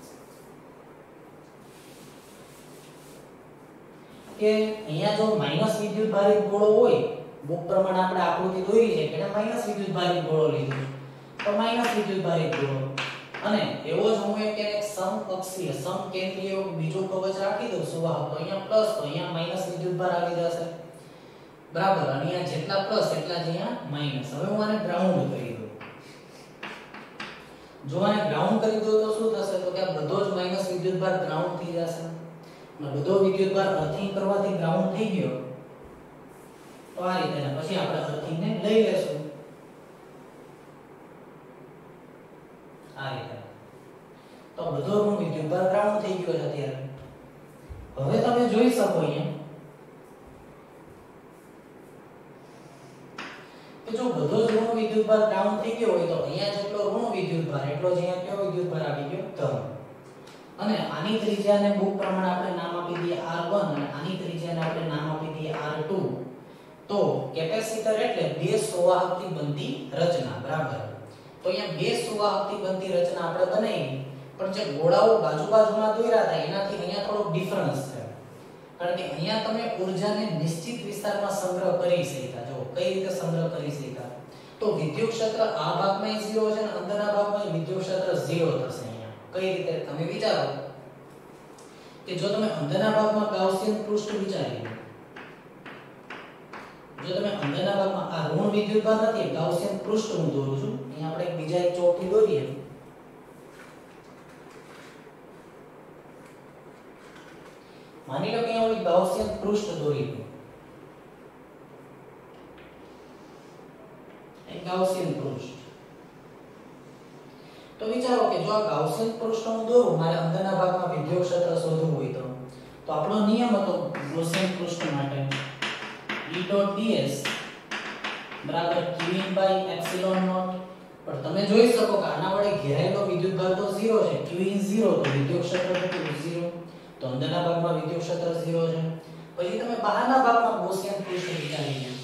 કે અહીંયા જો માઈનસ વિદ્યુતભારિત ગોળો હોય, બુક પ્રમાણે આપણે આકૃતિ દોરી છે કે માઈનસ વિદ્યુતભારિત ગોળો લીધો તો માઈનસ વિદ્યુતભારિત ગોળો, અને એવો જ હું એક સમઅક્ષીય સમકેન્દ્રીય બીજો કવચ રાખી દઉં સુવાહક, તો અહીંયા પ્લસ તો અહીંયા માઈનસ વિદ્યુતભાર આવી જશે. બરાબર, અને અહીંયા જેટલા પ્લસ એટલા જ અહીંયા માઈનસ. હવે હું આને ગ્રાઉન્ડ કરી દઉં. જો આને ગ્રાઉન્ડ કરી દઉં તો શું થશે તો કે આ બધો જ માઈનસ વિદ્યુતભાર ગ્રાઉન્ડ થઈ જશે. બધો વિદ્યુતભાર અર્થિંગ કરવાથી ગ્રાઉન્ડ થઈ ગયો. તો તો આ રીતે પછી આપણે અર્થિંગ ને લઈ લેશું આ રીતે. તો બધો ઋણ વિદ્યુતભાર ગ્રાઉન્ડ થઈ ગયો છે અત્યારે. હવે તમે જોઈ શકો અહીંયા કે જો બધો જ ઋણ વિદ્યુતભાર ગ્રાઉન્ડ થઈ ગયો હોય તો અહીંયા જેટલો ઋણ વિદ્યુતભાર એટલો જ અહીંયા કયો વિદ્યુતભાર આવી ગયો ધન. અને આની ત્રિજ્યાને બુક પ્રમાણે આપણે નામ આપી દઈએ R1 અને આની ત્રિજ્યાને આપણે નામ આપી દઈએ R2. તો કેપેસિટર એટલે બે સુવાહકથી બનતી રચના બરાબર. તો અહીંયા બે સુવાહકથી બનતી રચના આપણે બનાવી પણ જે ગોળાઓ બાજુ-બાજુમાં દોર્યા હતા એનાથી અહીંયા થોડો ડિફરન્સ છે. કારણ કે અહીંયા તમે ઊર્જાને નિશ્ચિત વિસ્તારમાં સંગ્રહ કરી શક્યા. જો કઈ રીતે સંગ્રહ કરી શક્યા તો વિદ્યુત ક્ષેત્ર આ ભાગમાં 0 છે અને અંદરના ભાગમાં વિદ્યુત ક્ષેત્ર 0 થશે. કઈ રીતે તમે વિચારો કે જો તમે અંદરના ભાગમાં ગાઉસિયન પૃષ્ઠ વિચારી જો તમે અંદરના ભાગમાં આ ઋણ વિદ્યુતભાર નથી ગાઉસિયન પૃષ્ઠ હું દોરું છું. અહીંયા આપણે બીજા એક ચોકથી દોરીએ. માની લો કે અહીંયા હું ગાઉસિયન પૃષ્ઠ દોરી દઉં. એક ગાઉસિયન પૃષ્ઠ. તો વિચારો કે જો આ ગાઉસિયન પૃષ્ઠ હું દોરું મારે અંદરના ભાગમાં વિદ્યુત ક્ષેત્ર શોધવું હોય તો આપણો નિયમ હતો ગાઉસિયન પૃષ્ઠ માટે E.ds બરાબર Qin/ε0. પણ તમે જોઈ શકો કે આના વડે ઘેરાયેલો વિદ્યુતભાર તો 0 છે. Qin 0 તો વિદ્યુત ક્ષેત્ર કેટલું 0 તો અંદરના ભાગમાં વિદ્યુત ક્ષેત્ર 0 છે. પછી તમે બહારના ભાગમાં ગાઉસિયન પૃષ્ઠ વિચારી લો.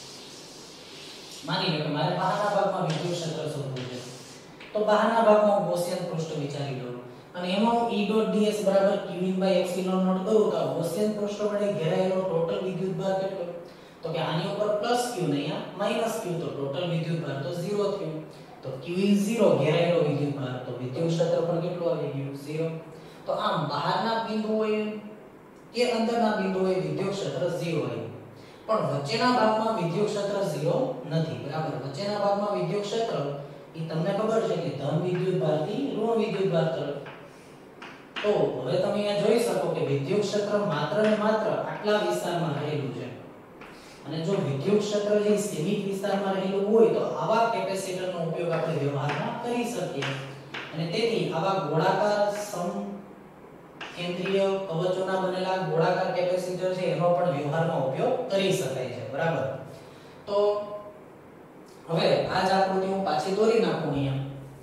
માની લો કે મારે બહારના ભાગમાં વિદ્યુત ક્ષેત્ર શોધવું છે તો બહારના ભાગમાં ગાઉસિયન પૃષ્ઠ વિચારી લો અને એમાં E.ds બરાબર Qin/ε0 કરું તો ગાઉસિયન પૃષ્ઠ વડે ઘેરાયેલો ટોટલ વિદ્યુતભાર કેટલો તો કે આની ઉપર પ્લસ q ને અહીંયા q તો ટોટલ વિદ્યુતભાર તો 0 થયું. તો Qin 0 ઘેરાયેલો વિદ્યુતભાર તો વિદ્યુત ક્ષેત્ર પણ કેટલું આવી ગયું 0. તો આમ બહારના બિંદુઓએ કે અંદરના બિંદુઓએ વિદ્યુત ક્ષેત્ર 0 આવ્યું પણ વચ્ચેના ભાગમાં વિદ્યુત ક્ષેત્ર 0 નથી બરાબર. વચ્ચેના ભાગમાં વિદ્યુત ક્ષેત્ર એ તમને ખબર છે કે ધન વિદ્યુતભારથી ઋણ વિદ્યુતભાર તરફ. તો હવે તમે અહીંયા જોઈ શકો કે વિદ્યુત ક્ષેત્ર માત્ર ને માત્ર આટલા વિસ્તારમાં રહેલું છે અને જો વિદ્યુત ક્ષેત્ર જે સીમિત વિસ્તારમાં રહેલું હોય તો આવા કેપેસિટરનો ઉપયોગ આપણે વ્યવહારમાં કરી શકીએ અને તેથી આવા ગોળાકાર સમકેન્દ્રીય કવચોના બનેલા ગોળાકાર કેપેસિટર છે એનો પણ વ્યવહારમાં ઉપયોગ કરી શકાય છે બરાબર. તો હવે આ જ આકૃતિ હું પાછી દોરી નાખું અહીંયા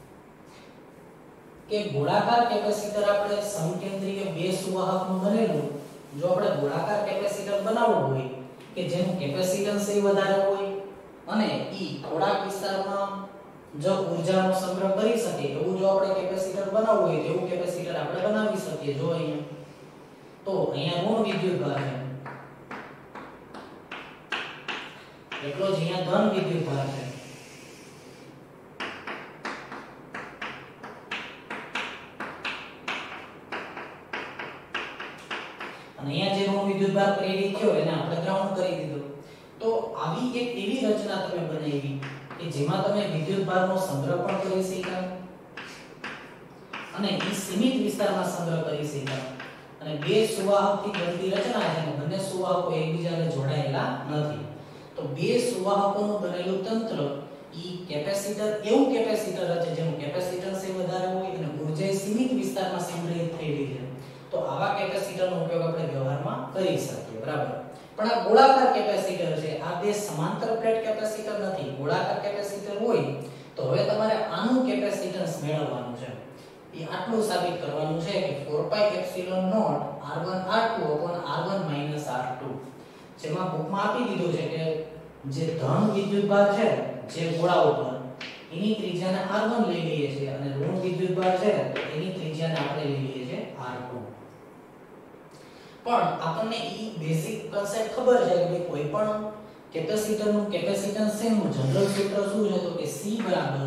કે ગોળાકાર કેપેસિટર આપણે સમકેન્દ્રીય બે સુવાહકનું બનેલું જો આપણે ગોળાકાર કેપેસિટર બનાવવું હોય કે જેનું કેપેસિટન્સ એ વધારે હોય અને ઈ થોડાક વિસ્તારમાં જો ઊર્જાનો સંગ્રહ કરી શકે એવું જો આપણે કેપેસિટર બનાવવું હોય તો એવું કેપેસિટર આપણે બનાવી શકીએ. જો અહીંયા તો અહીંયા ઋણ વિદ્યુતભાર છે એટલો જ અહીંયા ધન વિદ્યુતભાર છે. અહીંયા જે ઋણ વિદ્યુતભાર પ્રેરિત થયો એને આપણે ગ્રાઉન્ડ કરી દીધો. તો આવી એક એવી રચના તમે બનાવી કે જેમાં તમે વિદ્યુતભારનો સંગ્રહ પણ કરી શક્યા અને એ સીમિત વિસ્તારમાં સંગ્રહ કરી શક્યા અને બે સુવાહકથી બનતી રચના છે અને બંને સુવાહકો એકબીજાને જોડાયેલા નથી. તો બે સુવાહકોનું બનેલું તંત્ર ઈ કેપેસિટર એવું કેપેસિટર છે જેનું કેપેસિટન્સ એ વધારે હોય અને ઊર્જા સીમિત વિસ્તારમાં સંગ્રહિત થયેલી છે. તો આવા કેપેસિટરનો ઉપયોગ આપણે વ્યવહારમાં કરી શકીએ બરાબર. પણ આ ગોળાકાર કેપેસિટર છે આ બે સમાંતર પ્લેટ કેપેસિટર નથી. ગોળાકાર કેપેસિટર હોય તો હવે તમારે આનું કેપેસિટન્સ મેળવવાનું છે. એ આટલું સાબિત કરવાનું છે કે 4πε0 R1R2/R1 R2 જેમાં બુકમાં આપી દીધું છે કે જે ધન વિદ્યુતભાર છે જે ગોળા ઉપર એની ત્રિજ્યાને R1 લઈ લઈએ છીએ અને ઋણ વિદ્યુતભાર છે તો એની ત્રિજ્યાને આપણે લઈ લઈએ છીએ R2. પણ આપણને ઈ બેઝિક કન્સેપ્ટ ખબર છે કે કોઈ પણ કેપેસિટરનું કેપેસિટન્સ એનું જનરલ સૂત્ર શું છે તો કે C બરાબર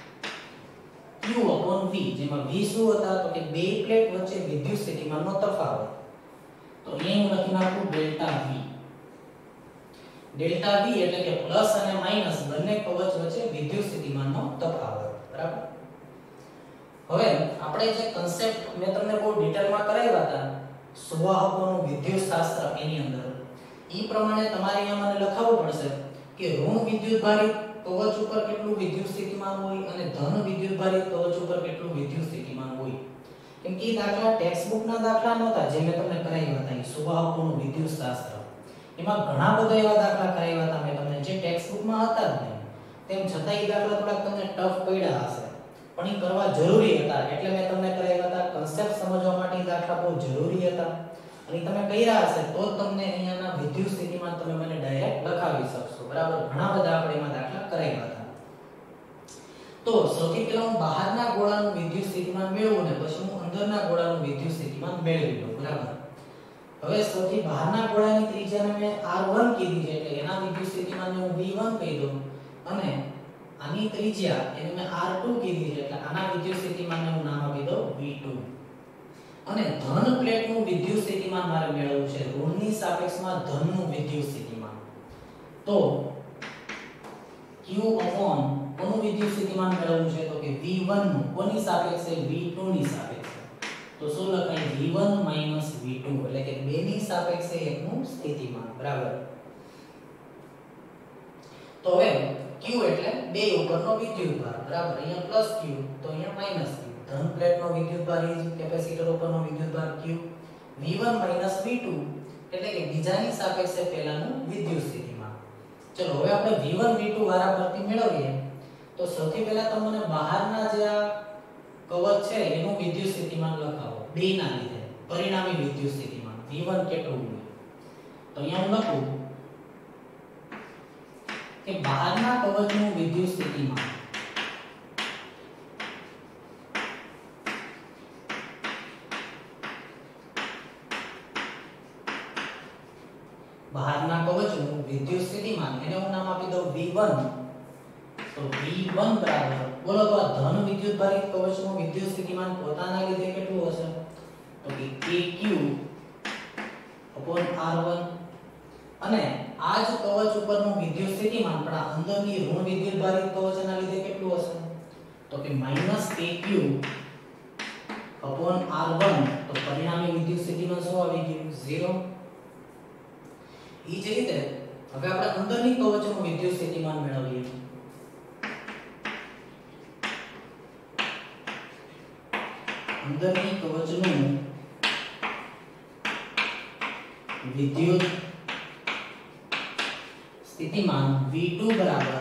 Q/V જેમાં V શું હતા તો કે બે પ્લેટ વચ્ચે વિદ્યુત સ્થિતિમાનનો તફાવત. તો અહીં હું લખી નાખું ડેલ્ટા V. ડેલ્ટા V એટલે કે પ્લસ અને માઈનસ બંને કવચ વચ્ચે વિદ્યુત સ્થિતિમાનનો તફાવત બરાબર. હવે આપણે જે કન્સેપ્ટ મેં તમને બહુ ડિટેલમાં કરાવ્યા હતા સુવાહકોનું વિદ્યુતશાસ્ત્ર એની અંદર ઈ પ્રમાણે તમારે અહીંયા મને લખાવવું પડશે કે ઋણ વિદ્યુતભારિત કવચ ઉપર કેટલું વિદ્યુત સ્થિતિમાન હોય અને ધન વિદ્યુતભારિત કવચ ઉપર કેટલું વિદ્યુત સ્થિતિમાન હોય. કેમ કે દાખલા ટેક્સ્ટ બુક ના દાખલા નહોતા જે મેં તમને કરાવ્યા હતા ઈ સુવાહકોનું વિદ્યુતશાસ્ત્ર. એમાં ઘણા બધા એવા દાખલા કરાવ્યા હતા મેં તમને જે ટેક્સ્ટ બુક માં હતા જ નહીં. તેમ છતાં ઈ દાખલા થોડાક તમને ટફ પડ્યા હશે પણ ઈ કરવા જરૂરી હતા એટલે મેં તમને કરાવ્યા હતા. કન્સેપ્ટ સમજવા માટે ઈ દાખલા બહુ જરૂરી હતા અને તમે કર્યા હશે તો તમને અહીંયાના વિદ્યુત સ્થિતિમાન તમે મને ડાયરેક્ટ લખાવી શકશો. બરાબર, ઘણા બધા આપણે એમાં દાખલા કરાવ્યા હતા. તો સૌથી પહેલા હું બહારના ગોળાનું વિદ્યુત સ્થિતિમાન મેળવું ને પછી હું અંદરના ગોળાનું વિદ્યુત સ્થિતિમાન મેળવી લઉં. બરાબર, હવે સૌથી બહારના ગોળાની ત્રિજ્યાને મેં R1 કીધી છે એટલે એના વિદ્યુત સ્થિતિમાનને હું V1 કહી દઉં અને આની ત્રિજ્યા એને મેં R2 કીધી છે એટલે આના વિદ્યુત સ્થિતિમાનને હું નામ આપી દઉં V2. અને ધન પ્લેટનું વિદ્યુત સ્થિતિમાન મારે મેળવવું છે ઋણની સાપેક્ષમાં ધનનું વિદ્યુત સ્થિતિમાન. તો Q upon કોનું વિદ્યુત સ્થિતિમાન મેળવવું છે તો કે V1 નું કોની સાપેક્ષે V2 ની સાપેક્ષે. તો શું લખાય V1 V2 એટલે કે બેની સાપેક્ષે એકનું સ્થિતિમાન. બરાબર, તો હવે Q એટલે બે ઉપરનો વિદ્યુતભાર. બરાબર, અહીંયા પ્લસ Q તો અહીંયા માઈનસ Q. ધન પ્લેટનો વિદ્યુતભાર એ કેપેસિટર ઉપરનો વિદ્યુતભાર Q. V1 V2 એટલે કે બીજાની સાપેક્ષે પહેલાનું વિદ્યુત સ્થિતિમાન. ચલો હવે આપણે V1 V2 વારાફરતી મેળવીએ. તો સૌથી પહેલા તમને બહારના જે આ કવચ છે એનું વિદ્યુત સ્થિતિમાન લખાવો બેના લીધે પરિણામી વિદ્યુત સ્થિતિમાન V1 કેટલું હોય. તો અહીંયા હું લખું કે બહારના કવચનું વિદ્યુત સ્થિતિમાન બહારના કવચનું વિદ્યુત સ્થિતિમાન એને હું નામ આપી દઉં V1. તો V1 બરાબર બોલો તો આ ધન વિદ્યુતભારિત કવચનું વિદ્યુત સ્થિતિમાન પોતાના લીધે કેટલું હશે તો કે KQ R1 અને આ જ કવચ ઉપરનું વિદ્યુત સ્થિતિમાન પણ આ અંદરની ઋણ વિદ્યુતભારિત કવચના લીધે કેટલું હશે તો કે -KQ R1. તો પરિણામી વિદ્યુત સ્થિતિમાન શું આવી ગયું 0. ઈ જ રીતે હવે આપણે અંદરની કવચનું વિદ્યુત સ્થિતિમાન મેળવીએ. અંદરની કવચનું વિદ્યુત સ્થિતિમાન V2 બરાબર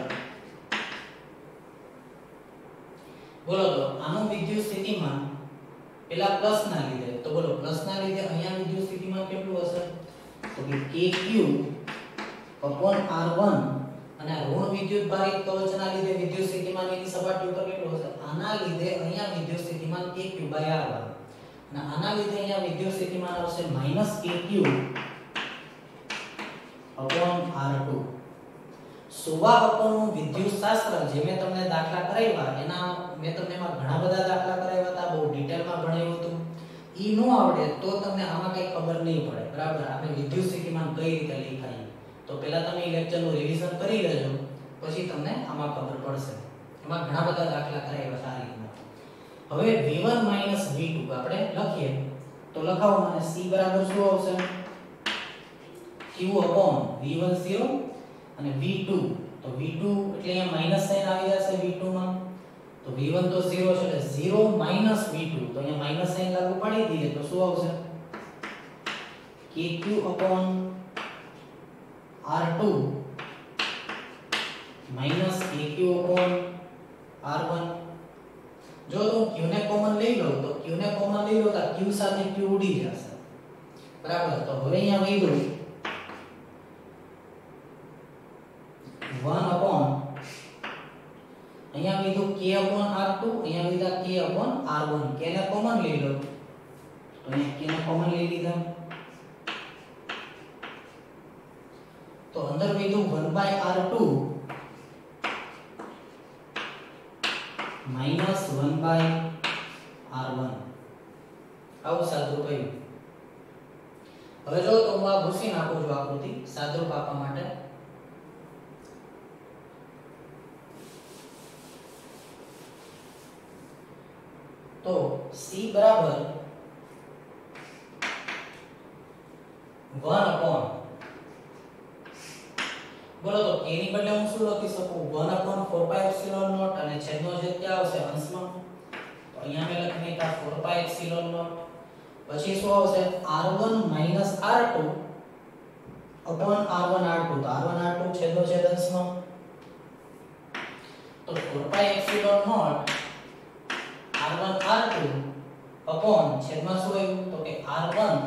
બોલો તો આનું વિદ્યુત સ્થિતિમાન પેલા પ્લસ ના લીધે તો બોલો પ્લસ ના લીધે અહીંયા વિદ્યુત સ્થિતિમાન કેટલું હશે તો કે KQ R1 અને ઋણ વિદ્યુતભારિત કવચના લીધે વિદ્યુત સ્થિતિમાન એની સપાટી ઉપર કેટલું હશે આના લીધે અહીંયા વિદ્યુત સ્થિતિમાન KQ/R1 અને આના લીધે અહીંયા વિદ્યુત સ્થિતિમાન આવશે -KQ R2. સુવાહકોનું વિદ્યુતશાસ્ત્ર જે મેં તમને દાખલા કરાવ્યા એના મેં તમને એમાં ઘણા બધા દાખલા કરાવ્યા હતા બહુ ડિટેલમાં ભણાવ્યું હતું. ઈ નો આવડે તો તમને આમાં કઈ ખબર નહીં પડે. બરાબર, આપણે વિદ્યુત સ્થિતિમાન કઈ રીતે લખાય તો પહેલા તમે લેક્ચરનું રિવિઝન કરી લેજો પછી તમને આમાં ખબર પડશે. એમાં ઘણા બધા દાખલા કરાવ્યા છે આ રીતના. હવે V1 V2 આપણે લખીએ તો લખાવો મને C બરાબર શું આવશે Q V1 0 અને V2 તો V2 એટલે અહીંયા માઈનસ સાઇન આવી જશે V2 માં તો V1 તો 0 છે એટલે 0 V2 તો અહીંયા માઈનસ સાઇન લાગુ પાડી દઈએ તો શું આવશે KQ R2 KQ R1. જો તો Q ને કોમન લઈ લઉં તો Q ને કોમન લઈ લો તો Q સાથે Q ઉડી જશે. બરાબર, તો હવે અહીંયા વધ્યું 1 અહીંયા લીધું K R2 અહીંયા લીધા K R1 K ને કોમન લઈ લો તો અહીંયા K ને કોમન લઈ લીધા તો અંદર લીધું 1/R2 1/R1 આવું સાદુરૂપ આવ્યું. હવે જો તો હું આ ભૂસી નાખું છું આકૃતિ સાદુરૂપ આપવા માટે. તો C બરાબર 1 બોલો તો k ની બદલે હું શું લખી શકું 1/4πε0 અને છેદનો છેદ ક્યાં આવશે અંશમાં તો અહીંયા મેં લખી દીધા 4πε0 પછી શું આવશે r1 r2 r1 r2 તો r1 r2 છેદનો છેદ અંશમાં તો 4πε0 r1 r2 છેદમાં શું આવ્યું તો કે r1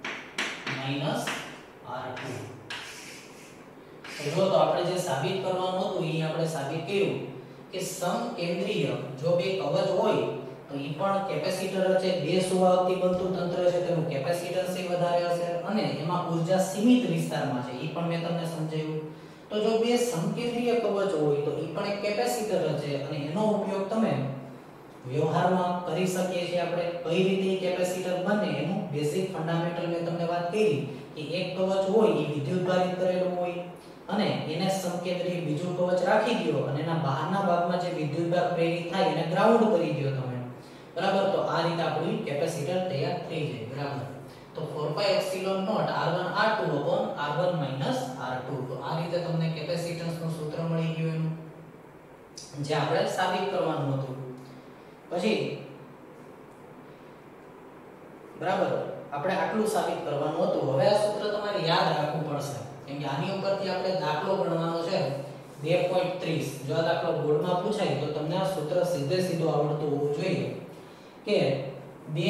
r2 તો જો તો આપણે જે સાબિત કરવાનું હતું એ આપણે સાબિત કર્યું કે સમકેન્દ્રીય જો બે કવચ હોય તો ઈ પણ કેપેસિટર છે બે સુવાહકથી બનતું તંત્ર છે તેનું કેપેસિટન્સ વધારે હશે અને એમાં ઊર્જા સીમિત વિસ્તારમાં છે ઈ પણ મેં તમને સમજાવ્યું તો જો બે સમકેન્દ્રીય કવચ હોય તો ઈ પણ એક કેપેસિટર છે અને એનો ઉપયોગ તમે વ્યવહારમાં કરી શકીએ છીએ આપણે કઈ રીતે કેપેસિટર બને એનું બેઝિક ફંડામેન્ટલ મેં તમને વાત કરી કે એક કવચ હોય એ વિદ્યુતભારિત કરેલું હોય અને એને સમકેન્દ્રીય બીજું કવચ રાખી દયો અને એના બહારના ભાગમાં જે વિદ્યુતભાર પ્રેરિત થાય એને ગ્રાઉન્ડ કરી દયો તમે બરાબર તો આ રીતે આપણું કેપેસિટર તૈયાર થઈ જાય બરાબર તો 4πε0 r1 r2 r1 r2 તો આ રીતે તમને કેપેસિટન્સનું સૂત્ર મળી ગયું એનું જે આપણે સાબિત કરવાનું હતું પછી બરાબર આપણે આટલું સાબિત કરવાનું હતું હવે આ સૂત્ર તમારે યાદ રાખવું પડશે કેમ કે આની ઉપરથી આપણે દાખલો ગણવાનો છે 2.30 જો આ દાખલો બોર્ડમાં પૂછાય તો તમને આ સૂત્ર સીધે સીધું આવડતું હોવું જોઈએ કે બે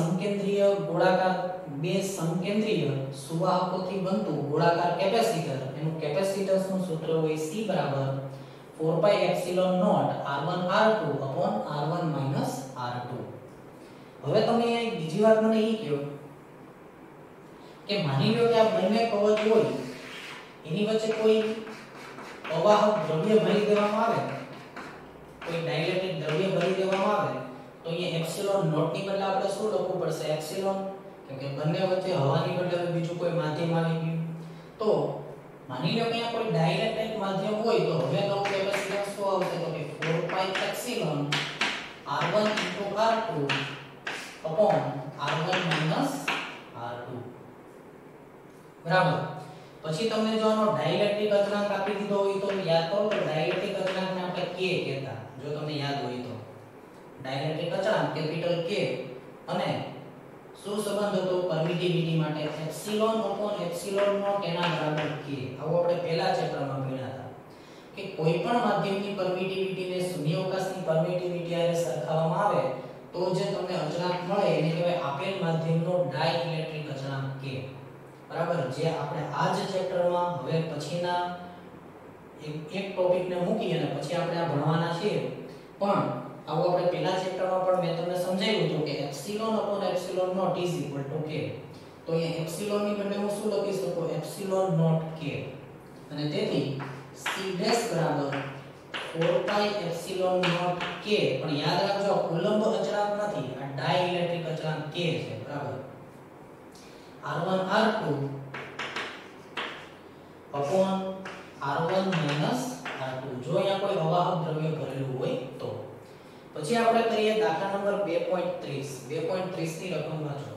સમકેન્દ્રીય સુવાહકોથી બનતું ગોળાકાર કેપેસિટર એનું કેપેસિટન્સનું સૂત્ર હોય C 4πε0 r1 r2 r1 r2 હવે તમે બીજી વાત મને ઈ કહો કે માની લો કે આ બંને કવચ હોય એની વચ્ચે કોઈ અવાહક દ્રવ્ય ભરી દેવામાં આવે કોઈ ડાઇલેક્ટ્રિક દ્રવ્ય ભરી દેવામાં આવે તો અહીંયા એપ્સિલોન નોટ ની બદલે આપણે શું લખવું પડશે એપ્સિલોન કેમ કે બંને વચ્ચે હવાની બદલે બીજું કોઈ માધ્યમ આવી ગયું તો માની લો કે અહીંયા કોઈ ડાઇલેક્ટ્રિક માધ્યમ હોય તો હવે તો કેપેસિટન્સ શું આવશે તો કે 4πε r1 r2 r1 r2 બરાબર પછી તમને જો આનો ડાઇલેક્ટ્રિક અચળાંક આપી દીધો હોય તો યાદ કરો તો ડાઇલેક્ટ્રિક અચળાંકને આપણે k કહેતા જો તમને યાદ હોય તો ડાઇલેક્ટ્રિક અચળાંક કેપિટલ K અને શું સંબંધ હતો પરમિટિવિટી માટે એપ્સિલોન નોટ એના બરાબર k આવો આપણે પહેલા ચેપ્ટરમાં ભણ્યા હતા કે કોઈ પણ માધ્યમની પરમિટિવિટીને શૂન્યાવકાશની પરમિટિવિટી સાથે સરખાવવામાં આવે તો જે તમને અચળાંક મળે એને કહેવાય આપેલ માધ્યમનો ડાઇલેક્ટ્રિક અચળાંક k બરાબર જે આપણે આ જ ચેપ્ટરમાં હવે પછીના એક ટોપિકને મૂકી અને પછી આપણે આ ભણવાના છીએ પણ આવો આપણે પહેલા ચેપ્ટરમાં પણ મેં તમને સમજાવ્યું હતું કે એપ્સિલોન નોટ k તો અહીંયા એપ્સિલોન ની બદલે હું શું લખી શકું એપ્સિલોન નોટ k અને તેથી c બરાબર 4πε0 k પણ યાદ રાખજો કુલંબ અચળાંક નથી આ ડાઇલેક્ટ્રિક અચળાંક k છે બરાબર r1 r2 r1 r2 જો અહીંયા કોઈ અવાહક દ્રવ્ય ભરેલું હોય તો પછી આપણે કરીએ દાખલા નંબર 2.30 ની રકમ વાંચો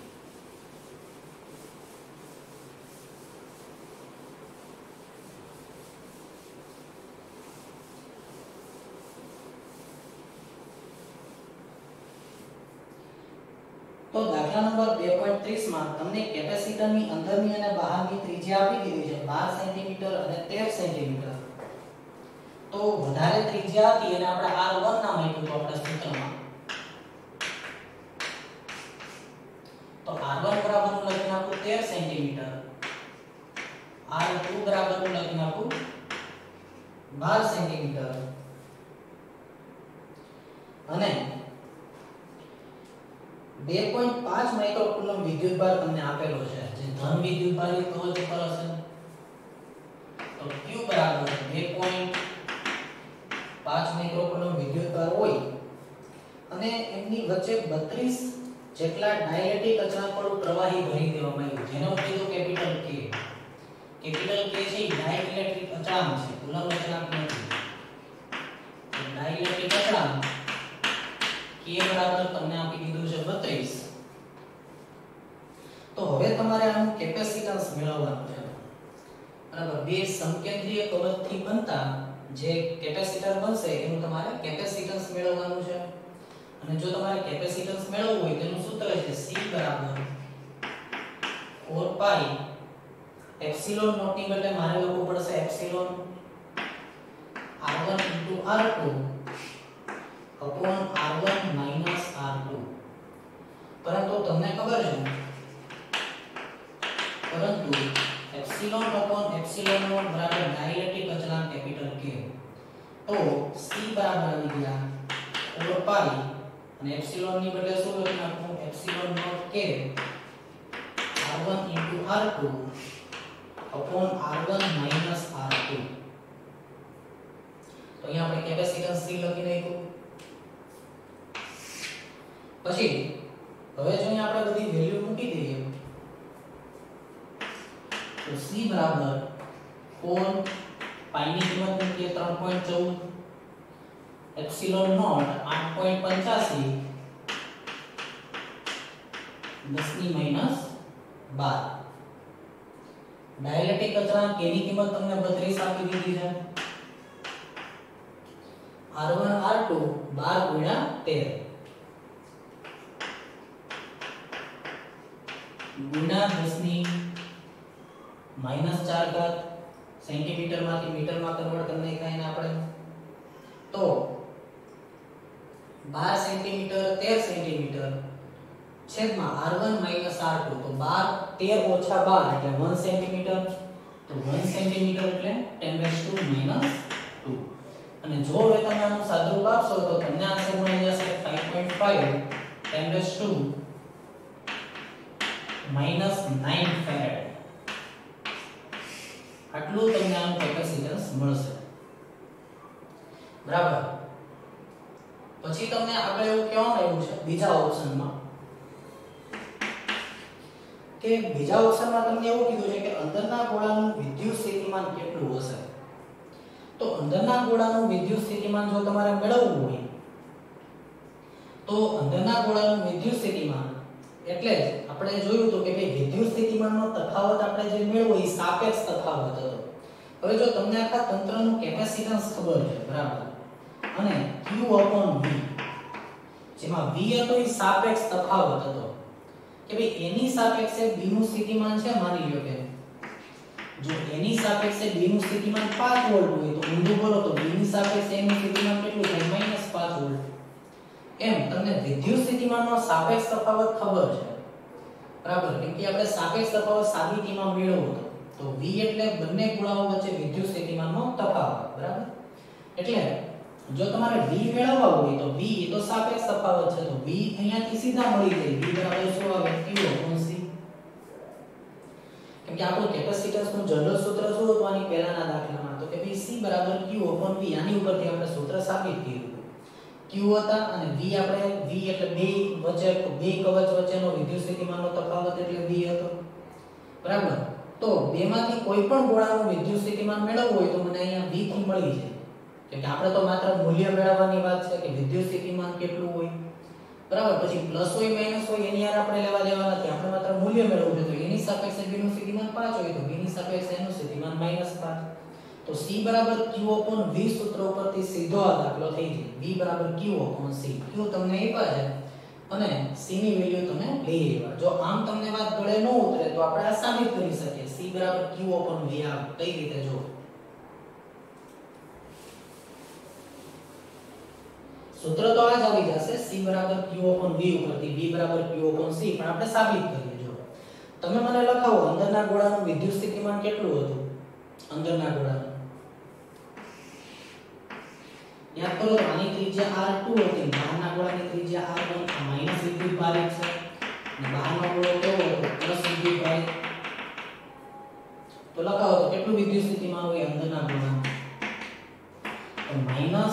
તો દાખલા નંબર 2.30 માં તમને કેપેસિટરની અંદરની અને બહારની ત્રિજ્યા આપી દીધી છે 12 સેન્ટીમીટર અને 13 સેન્ટીમીટર તો વધારે ત્રિજ્યા હતી અને આપણે r1 નામ આપ્યું તો આપણે સૂત્રમાં તો r1 બરાબર નું લખી નાખું 13 સેન્ટીમીટર r2 બરાબર નું લખી નાખું 12 સેન્ટીમીટર અને 2.5 માઇક્રોકુલમ વિદ્યુતભાર તમને આપેલો છે જે ધન વિદ્યુતભારિત કવચ ઉપર હશે તો q બરાબર 2.5 માઇક્રોકુલમ વિદ્યુતભાર હોય અને એમની વચ્ચે 32 જેટલા ડાઇલેક્ટ્રિક અચળાંક વાળું પ્રવાહી ભરી દેવામાં આવ્યું જેનો કીધું કેપિટલ K છે ડાઇલેક્ટ્રિક અચળાંક છે કુલંબ અચળાંક નથી ડાઇલેક્ટ્રિક અચળાંક K બરાબર તમને આપી દીધું છે 32 તો હવે તમારે આનું કેપેસિટન્સ મેળવવાનું છે બરાબર બે સમકેન્દ્રીય કવચથી બનતા જે કેપેસિટર બનશે એનું તમારે કેપેસિટન્સ મેળવવાનું છે અને જો તમારે કેપેસિટન્સ મેળવવું હોય તેનું સૂત્ર છે C બરાબર 4 પાઈ એપ્સિલોન નોટ ની બદલે મારે લખવું પડશે epsilon r1 r2 upon r1 minus r2 પરંતુ તમને ખબર છે પરંતુ એપ્સિલોન upon એપ્સિલોન નોટ બરાબર ડાઇલેક્ટ્રિક અચળાંક કેપિટલ K તો C બરાબર આવી ગયા 4 પાઈ અને એપ્સિલોન ની બદલે શું લખી નાખું epsilon naught K r1 r2 upon r1 minus r2 તો અહીંયા આપણે કેપેસિટન્સ C લખી નાખ્યું પછી હવે જો અહીંયા આપણે બધી વેલ્યુ મૂકી દઈએ તો C બરાબર 4 પાઈ ની કિંમત મૂકીએ 3.14 એપ્સિલોન નોટ 8.85 10 ની માઈનસ 12 ડાઇલેક્ટ્રિક અચળાંક K ની કિંમત તમને 32 આપી દીધી છે R1 R2 12 ગુણ્યા 13 ગુણ્યા 10 ની -4 ઘાત સેન્ટીમીટર માંથી મીટર માં કન્વર્ટ કરી નાખાય ને આપણે તો 12 સેન્ટીમીટર 13 સેન્ટીમીટર છેદમાં R1 R2 તો 12 13 ઓછા 12 એટલે 1 સેન્ટીમીટર તો 1 સેન્ટીમીટર એટલે 10⁻² -2 અને જો હવે તમે આનું સાદુરૂપ આપશો તો તમને આન્સર મળી જશે 5.5 10⁻² -9 ફેરાડ આટલું તમને આનું કેપેસિટન્સ મળશે બરાબર પછી તમને આપણે એવું કહેવામાં આવ્યું છે બીજા ઓપ્શનમાં કે બીજા ઓપ્શનમાં તમને એવું કીધું છે કે અંદરના ગોળાનું વિદ્યુત સ્થિતિમાન કેટલું હશે તો અંદરના ગોળાનું વિદ્યુત સ્થિતિમાન જો તમારે મેળવવું હોય તો અંદરના ગોળાનું વિદ્યુત સ્થિતિમાન એટલે આપણે જોયું તો કે ભાઈ વિદ્યુત સ્થિતિમાનનો તફાવત આપણે જે મેળવો એ સાપેક્ષ તફાવત હતો હવે જો તમને આખા તંત્રનું કેપેસિટન્સ ખબર છે બરાબર અને Q V જેમાં V હતો એ સાપેક્ષ તફાવત હતો કે ભાઈ એની સાપેક્ષે B નું સ્થિતિમાન છે માની લ્યો કે જો એની સાપેક્ષે B નું સ્થિતિમાન 5 વોલ્ટ હોય તો ઊંધું કરો તો B ની સાપેક્ષે એનું સ્થિતિમાન કેટલું થાય -5 વોલ્ટ એમ તમને વિદ્યુત સ્થિતિમાનનો સાપેક્ષ તફાવત ખબર છે બરાબર કેમ કે આપણે સાપેક્ષ તફાવત સાબિતીમાં મેળવ્યો હતો તો V એટલે બંને ગોળાઓ વચ્ચે વિદ્યુત સ્થિતિમાનનો તફાવત બરાબર એટલે જો તમારે V મેળવવા હોય તો V એ તો સાપેક્ષ તફાવત છે તો V અહીંયાથી સીધા મળી જાય V બરાબર શું આવે Q C કેમ કે આપણું કેપેસિટન્સનું જનરલ સૂત્ર શું હતું આની પહેલાના દાખલામાં તો કે ભાઈ C બરાબર Q V આની ઉપરથી આપણે સૂત્ર સાબિત કર્યું Q હતા અને V આપણે V એટલે બે વચ્ચે બે કવચ વચ્ચેનો વિદ્યુત સ્થિતિમાનનો તફાવત એટલે V હતો બરાબર તો બેમાંથી કોઈ પણ ગોળાનું વિદ્યુત સ્થિતિમાન મેળવવું હોય તો મને અહીંયા V થી મળી જાય કેમ કે આપણે તો માત્ર મૂલ્ય મેળવવાની વાત છે કે વિદ્યુત સ્થિતિમાન કેટલું હોય બરાબર પછી પ્લસ હોય માઈનસ હોય એની યાર આપણે લેવા દેવા નથી આપણે માત્ર મૂલ્ય મેળવવું છે તો એની સાપેક્ષે B નું સ્થિતિમાન 5 હોય તો B ની સાપેક્ષે એનું સ્થિતિમાન -5 તો C બરાબર Q V સૂત્ર ઉપરથી સીધો આ દાખલો થઈ જાય V બરાબર Q C Q તમને આપ્યા છે અને C ની વેલ્યુ તમે લઈ આવ્યા જો આમ તમને વાત ગળે ન ઉતરે તો આપણે આ સાબિત કરી શકીએ C બરાબર Q V આ કઈ રીતે જો સૂત્ર તો આ જ આવી જશે C બરાબર Q V ઉપરથી V બરાબર Q C પણ આપણે સાબિત કરીએ જો તમે મને લખાવો અંદરના ગોળાનું વિદ્યુત સ્થિતિમાન કેટલું હતું અંદરના ગોળાનું યાદ કરો તો આની ત્રિજ્યા R2 હતી બહારના ગોળાની ત્રિજ્યા R1 આ માઈનસ વિદ્યુત ભારિત છે અને બહારનો ગોળો કેવો હતો પ્લસ વિદ્યુત ભારિત તો લખાવો તો કેટલું વિદ્યુત સ્થિતિમાન હોય અંદરના ગોળાનું તો માઈનસ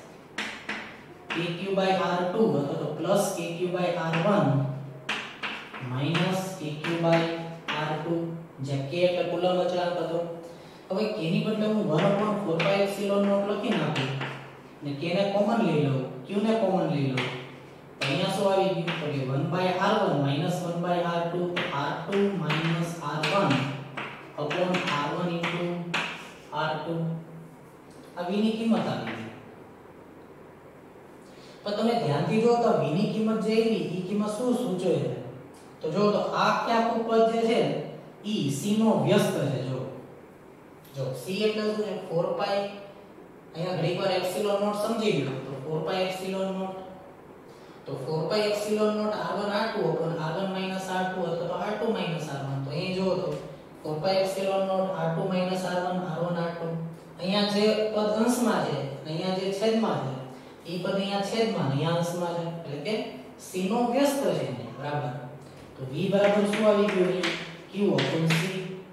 kq/r2 અથવા તો પ્લસ kq/r1 માઈનસ kq/r2 જે k એટલે કુલમ્બ અચળાંક હતો હવે k ની બદલે હું 1/4πε0 લખી નાખું ને k ને કોમન લઈ લઉં q ને કોમન લઈ લઉં તો અહીંયા શું આવી ગયું તો કે 1/r1 1/r2 r2 r1 upon r1 into આ v ની કિંમત આવી ગઈ. પણ તમે ધ્યાનથી જો તો v ની કિંમત જે આવી ઈ કિંમત શું સૂચવે છે? તો જો તો આ આખું પદ જે છે ઈ c નો વ્યસ્ત છે. જો c એટલે શું છે? 4 પાઈ, અહીંયા ઘડીકવાર એપ્સિલોન નોટ સમજી લો તો 4 પાઈ એપ્સિલોન નોટ, તો 4 pi epsilon not r1 r2 upon r1 r2 અથવા r2 r1. તો અહીં જો તો 4 pi epsilon not r2 r1 r1 r2. અહીંયા જે પદ અંશમાં છે, અહીંયા જે છેદમાં છે, ઈ પદ અહીંયા છેદમાં, અહીંયા અંશમાં છે, એટલે કે c નો વ્યસ્ત છે, બરાબર. તો v બરાબર શું આવી ગયું? q upon c.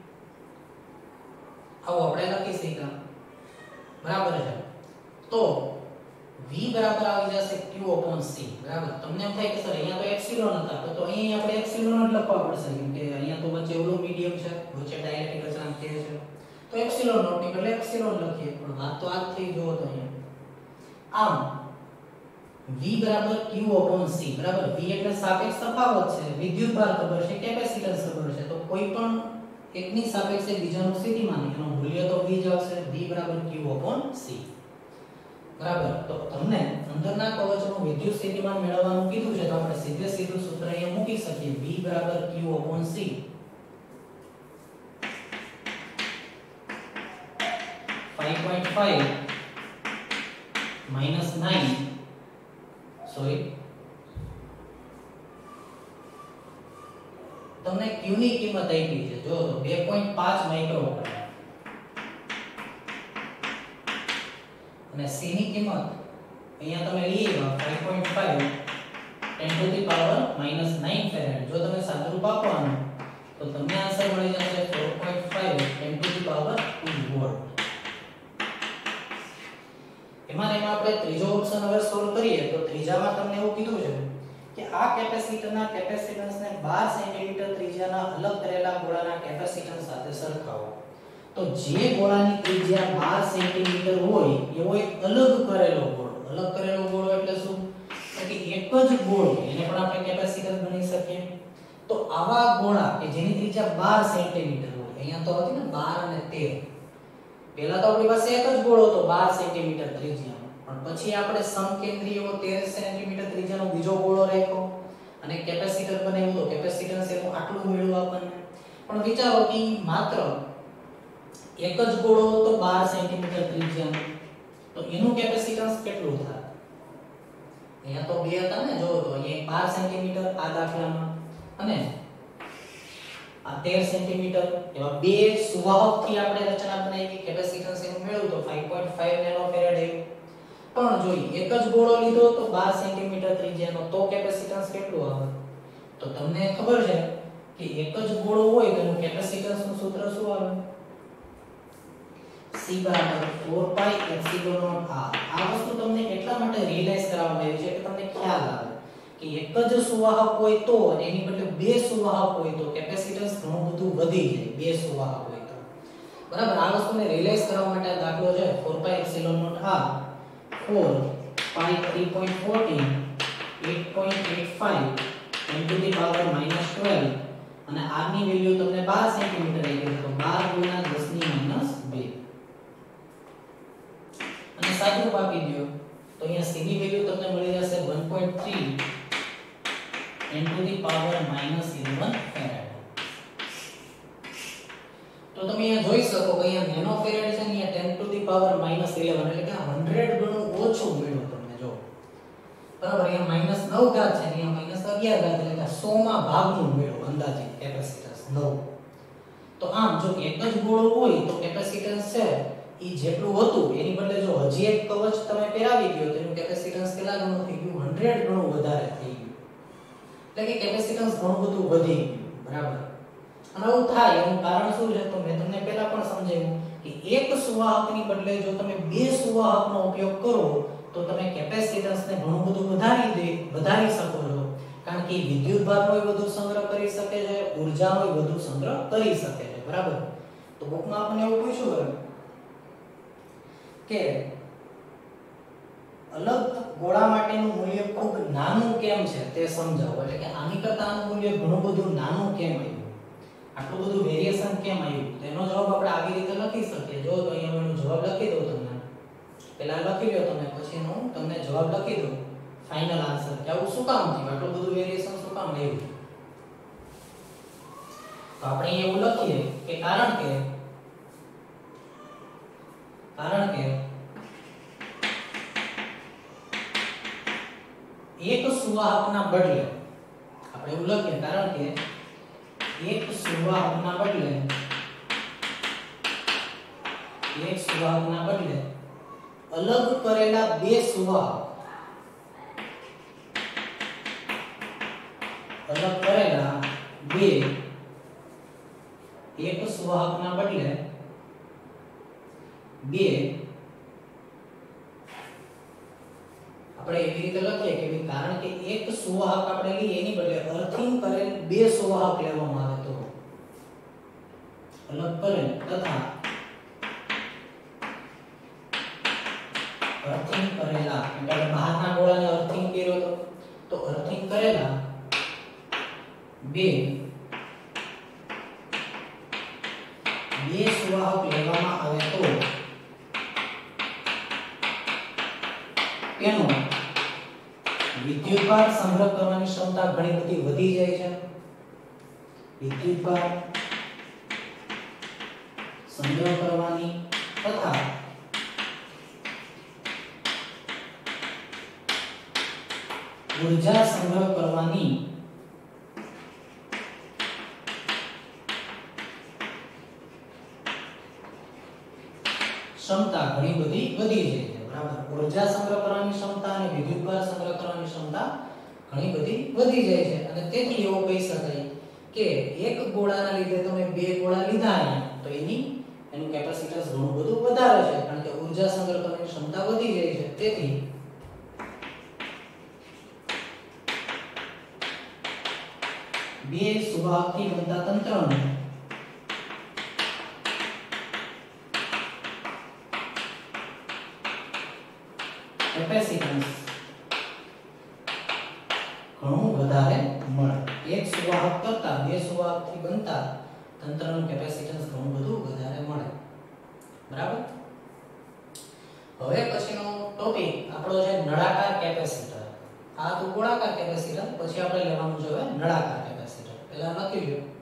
આવો આપણે લખી શકીએ, બરાબર છે. તો v બરાબર આવી જશે q upon c, બરાબર. તમને એમ થાય કે સર અહીંયા તો એપ્સિલોન હતા, તો અહીં આપણે એપ્સિલોન જ લખવા પડશે કેમ કે અહીંયા તો વચ્ચે ઓલું મીડિયમ છે, વચ્ચે ડાયરેક્ટ અચાનક કે છે, તો એપ્સિલોન નોટ ની બદલે એપ્સિલોન લખીએ. પણ વાત તો આ થઈ જો તો અહીંયા આમ v બરાબર q upon c, બરાબર. v એટલે સાપેક્ષ તફાવત છે, વિદ્યુતભાર ખબર છે, કેપેસિટન્સ ખબર છે, તો કોઈ પણ એકની સાપેક્ષે બીજાનું સ્થિતિમાન એનું મૂલ્ય તો v જ આવશે. v બરાબર q upon c, બરાબર. તો તમને અંદરના કવચનું વિદ્યુત સ્થિતિમાન મેળવવાનું કીધું છે, તો આપણે સીધે સીધું સૂત્ર અહીંયા મૂકી શકીએ. v બરાબર q upon c 5.5 minus 9, sorry, તમને q ની કિંમત આપી છે, જો તો 2.5 માઇક્રોફેરાડ અને c ની કિંમત અહીંયા તમે લઈ આવ્યા 5.5 10 to the power -9 ફેરાડ. જો તમે સાદુરૂપ આપવાનું તો તમને આન્સર મળી જશે 4.5 10 to the power 2 વોલ્ટ. એમાં આપણે ત્રીજો ઓપ્શન હવે સોલ્વ કરીએ તો ત્રીજામાં તમને એવું કીધું છે કે આ કેપેસિટરના કેપેસિટન્સને 12 સેન્ટીમીટર ત્રિજ્યાના અલગ કરેલા ગોળાના કેપેસિટન્સ સાથે સરખાવો. તો જે ગોળાની ત્રિજ્યા 12 સેન્ટીમીટર હોય એવો એક અલગ કરેલો ગોળો. અલગ કરેલો ગોળો એટલે શું? કે એક જ ગોળો એને પણ આપણે કેપેસિટન્સ ગણી શકીએ. તો આવા ગોળા કે જેની ત્રિજ્યા 12 સેન્ટીમીટર હોય, અહીંયા તો હતી ને 12 અને 13. પહેલા તો આપણી પાસે એક જ ગોળો હતો 12 સેન્ટીમીટર ત્રિજ્યાનો, પણ પછી આપણે સમકેન્દ્રીય 13 સેન્ટીમીટર ત્રિજ્યાનો બીજો ગોળો રાખ્યો અને કેપેસિટર બનાવ્યું, તો કેપેસિટન્સ એનું આટલું મળ્યું આપણને. પણ વિચારો કે માત્ર એક જ ગોળો હતો 12 સેન્ટીમીટર ત્રિજ્યાનો, તો એનું કેપેસિટન્સ કેટલું થાય? અહીંયા તો બે હતા ને, જો તો અહીંયા 12 સેન્ટીમીટર આ દાખલામાં અને આ 13 સેન્ટીમીટર, એવા બે સુવાહકથી આપણે રચના બનાવી, કેપેસિટન્સ એનું મેળવ્યું તો 5.5 નેનો ફેરાડ આવ્યું. પણ જોઈ એક જ ગોળો લીધો તો 12 સેન્ટીમીટર ત્રિજ્યાનો, તો કેપેસિટન્સ કેટલું આવે? તો તમને ખબર છે કે એક જ ગોળો હોય તો એનું કેપેસિટન્સનું સૂત્ર શું આવે? C બરાબર 4 પાઈ એપ્સિલોન નોટ r. આ વસ્તુ તમને એટલા માટે રિયલાઈઝ કરાવવામાં આવી છે કે તમને ખ્યાલ આવે કે એક જ સુવાહક હોય તો અને એની બદલે બે સુવાહક હોય તો કેપેસિટન્સ ઘણું બધું વધી જાય, બે સુવાહક હોય તો, બરાબર. આ વસ્તુને રિયલાઈઝ કરવા માટે આ દાખલો છે 4 pi epsilon naught r 4 pi 3.14 8.85 10 to the power -12 અને r ની વેલ્યુ તમને 12 સેન્ટીમીટર આવી તો 12 * 10 ની -2 અને સાદુરૂપ આપી દો તો અહીંયા c ની વેલ્યુ તમને મળી જશે 1.3 10 to the power -11 ફેરાડ. તો તમે અહીંયા જોઈ શકો કે અહીંયા નેનો ફેરાડ છે ને અહીંયા 10 to the power -11 એટલે કે 100 ગણું ઓછું મળ્યું તમને. જો બરાબર, અહીંયા -9 ઘાત છે ને અહીંયા -11 ઘાત એટલે કે 100 માં ભાગનું મળ્યું અંદાજે કેપેસિટન્સ 9. તો આમ જો એક જ ગોળો હોય તો કેપેસિટન્સ છે ઈ જેટલું હતું એની બદલે જો હજી એક કવચ તમે પહેરાવી દો તો એનું કેપેસિટન્સ કેટલા ગણું થઈ ગયું? 100 ગણું વધારે થઈ ગયું. એટલે કે કેપેસિટન્સ ઘણું બધું વધી ગયું, બરાબર. અને આવું થાય એનું કારણ શું છે? તો મેં તમને પહેલા પણ સમજાવ્યું કે એક સુવાહકની બદલે જો તમે બે સુવાહકનો ઉપયોગ કરો તો તમે કેપેસિટન્સને ઘણું બધું વધારી શકો છો, કારણ કે વિદ્યુતભારનો વધુ સંગ્રહ કરી શકે છે, ઊર્જાનો વધુ સંગ્રહ કરી શકે છે, બરાબર. તો બુકમાં આપણને એવું પૂછ્યું કે અલગ ગોળા માટેનું મૂલ્ય ખૂબ નાનું કેમ છે તે સમજાવો. એટલે કે આની કરતા આનું મૂલ્ય ઘણું બધું નાનું કેમ આવ્યું, આટલું બધું વેરિએશન કેમ આવ્યું? તો એનો જવાબ આપણે આવી રીતે લખી શકીએ. જો તો અહીંયા એનો જવાબ લખી દઉં તમને પહેલા લખી લો તમે, પછી હું તમને જવાબ લખી દઉં ફાઇનલ આન્સર કે આવું શું કામ થયું, આટલું બધું વેરીએશન શું કામ આવ્યું. તો આપણે એવું લખીએ કે કારણ કે એક સુવાહકના બદલે આપણે એવું લખીએ કારણ કે એક સુવાહકના બદલે અલગ કરેલા બે સુવાહક એક સુવાહકના બદલે બે આપણે એવી રીતે લખીએ કે કારણ કે એક સુવાહક આપણે લઈએ એની બદલે અર્થિંગ કરેલ બે સુવાહક લેવામાં આવે તો અલગ કરેલ તથા અર્થિંગ કરેલા એટલે બહારના ગોળાને અર્થિંગ કર્યો તો અર્થિંગ કરેલા બે સુવાહક લેવામાં આવે તો તેનો વિદ્યુતભાર સંગ્રહ કરવાની ક્ષમતા ઘણી બધી વધી જાય છે. વિદ્યુતભાર સંગ્રહ કરવાની તથા ઊર્જા સંગ્રહ કરવાની ક્ષમતા ઘણી બધી વધી જાય છે. બરાબર, ઊર્જા સંગ્રહ કરવાની ક્ષમતા અને વિદ્યુતભાર સંગ્રહ કરવાની ક્ષમતા ઘણી બધી વધી જાય છે. અને તેથી એવું કહી શકાય કે એક ગોળાના લીધે તમે બે ગોળા લીધા તો એનું કેપેસિટન્સ ઘણું બધું વધારે છે, કારણ કે ઊર્જા સંગ્રહ કરવાની ક્ષમતા વધી જાય છે. તેથી બે સુવાહકથી બનતા તંત્રનું કેપેસિટન્સ ઘણું વધારે મળે. એક સુવાહક કરતા બે સુવાહકથી બનતા તંત્રનું કેપેસિટન્સ ઘણું બધું વધારે મળે. બરાબર. હવે પછીનો ટોપિક આપણો છે નળાકાર કેપેસિટર. આ તો ગોળાકાર કેપેસિટર, પછી આપણે લેવાનું છે હવે નળાકાર કેપેસિટર. પહેલા લખી લો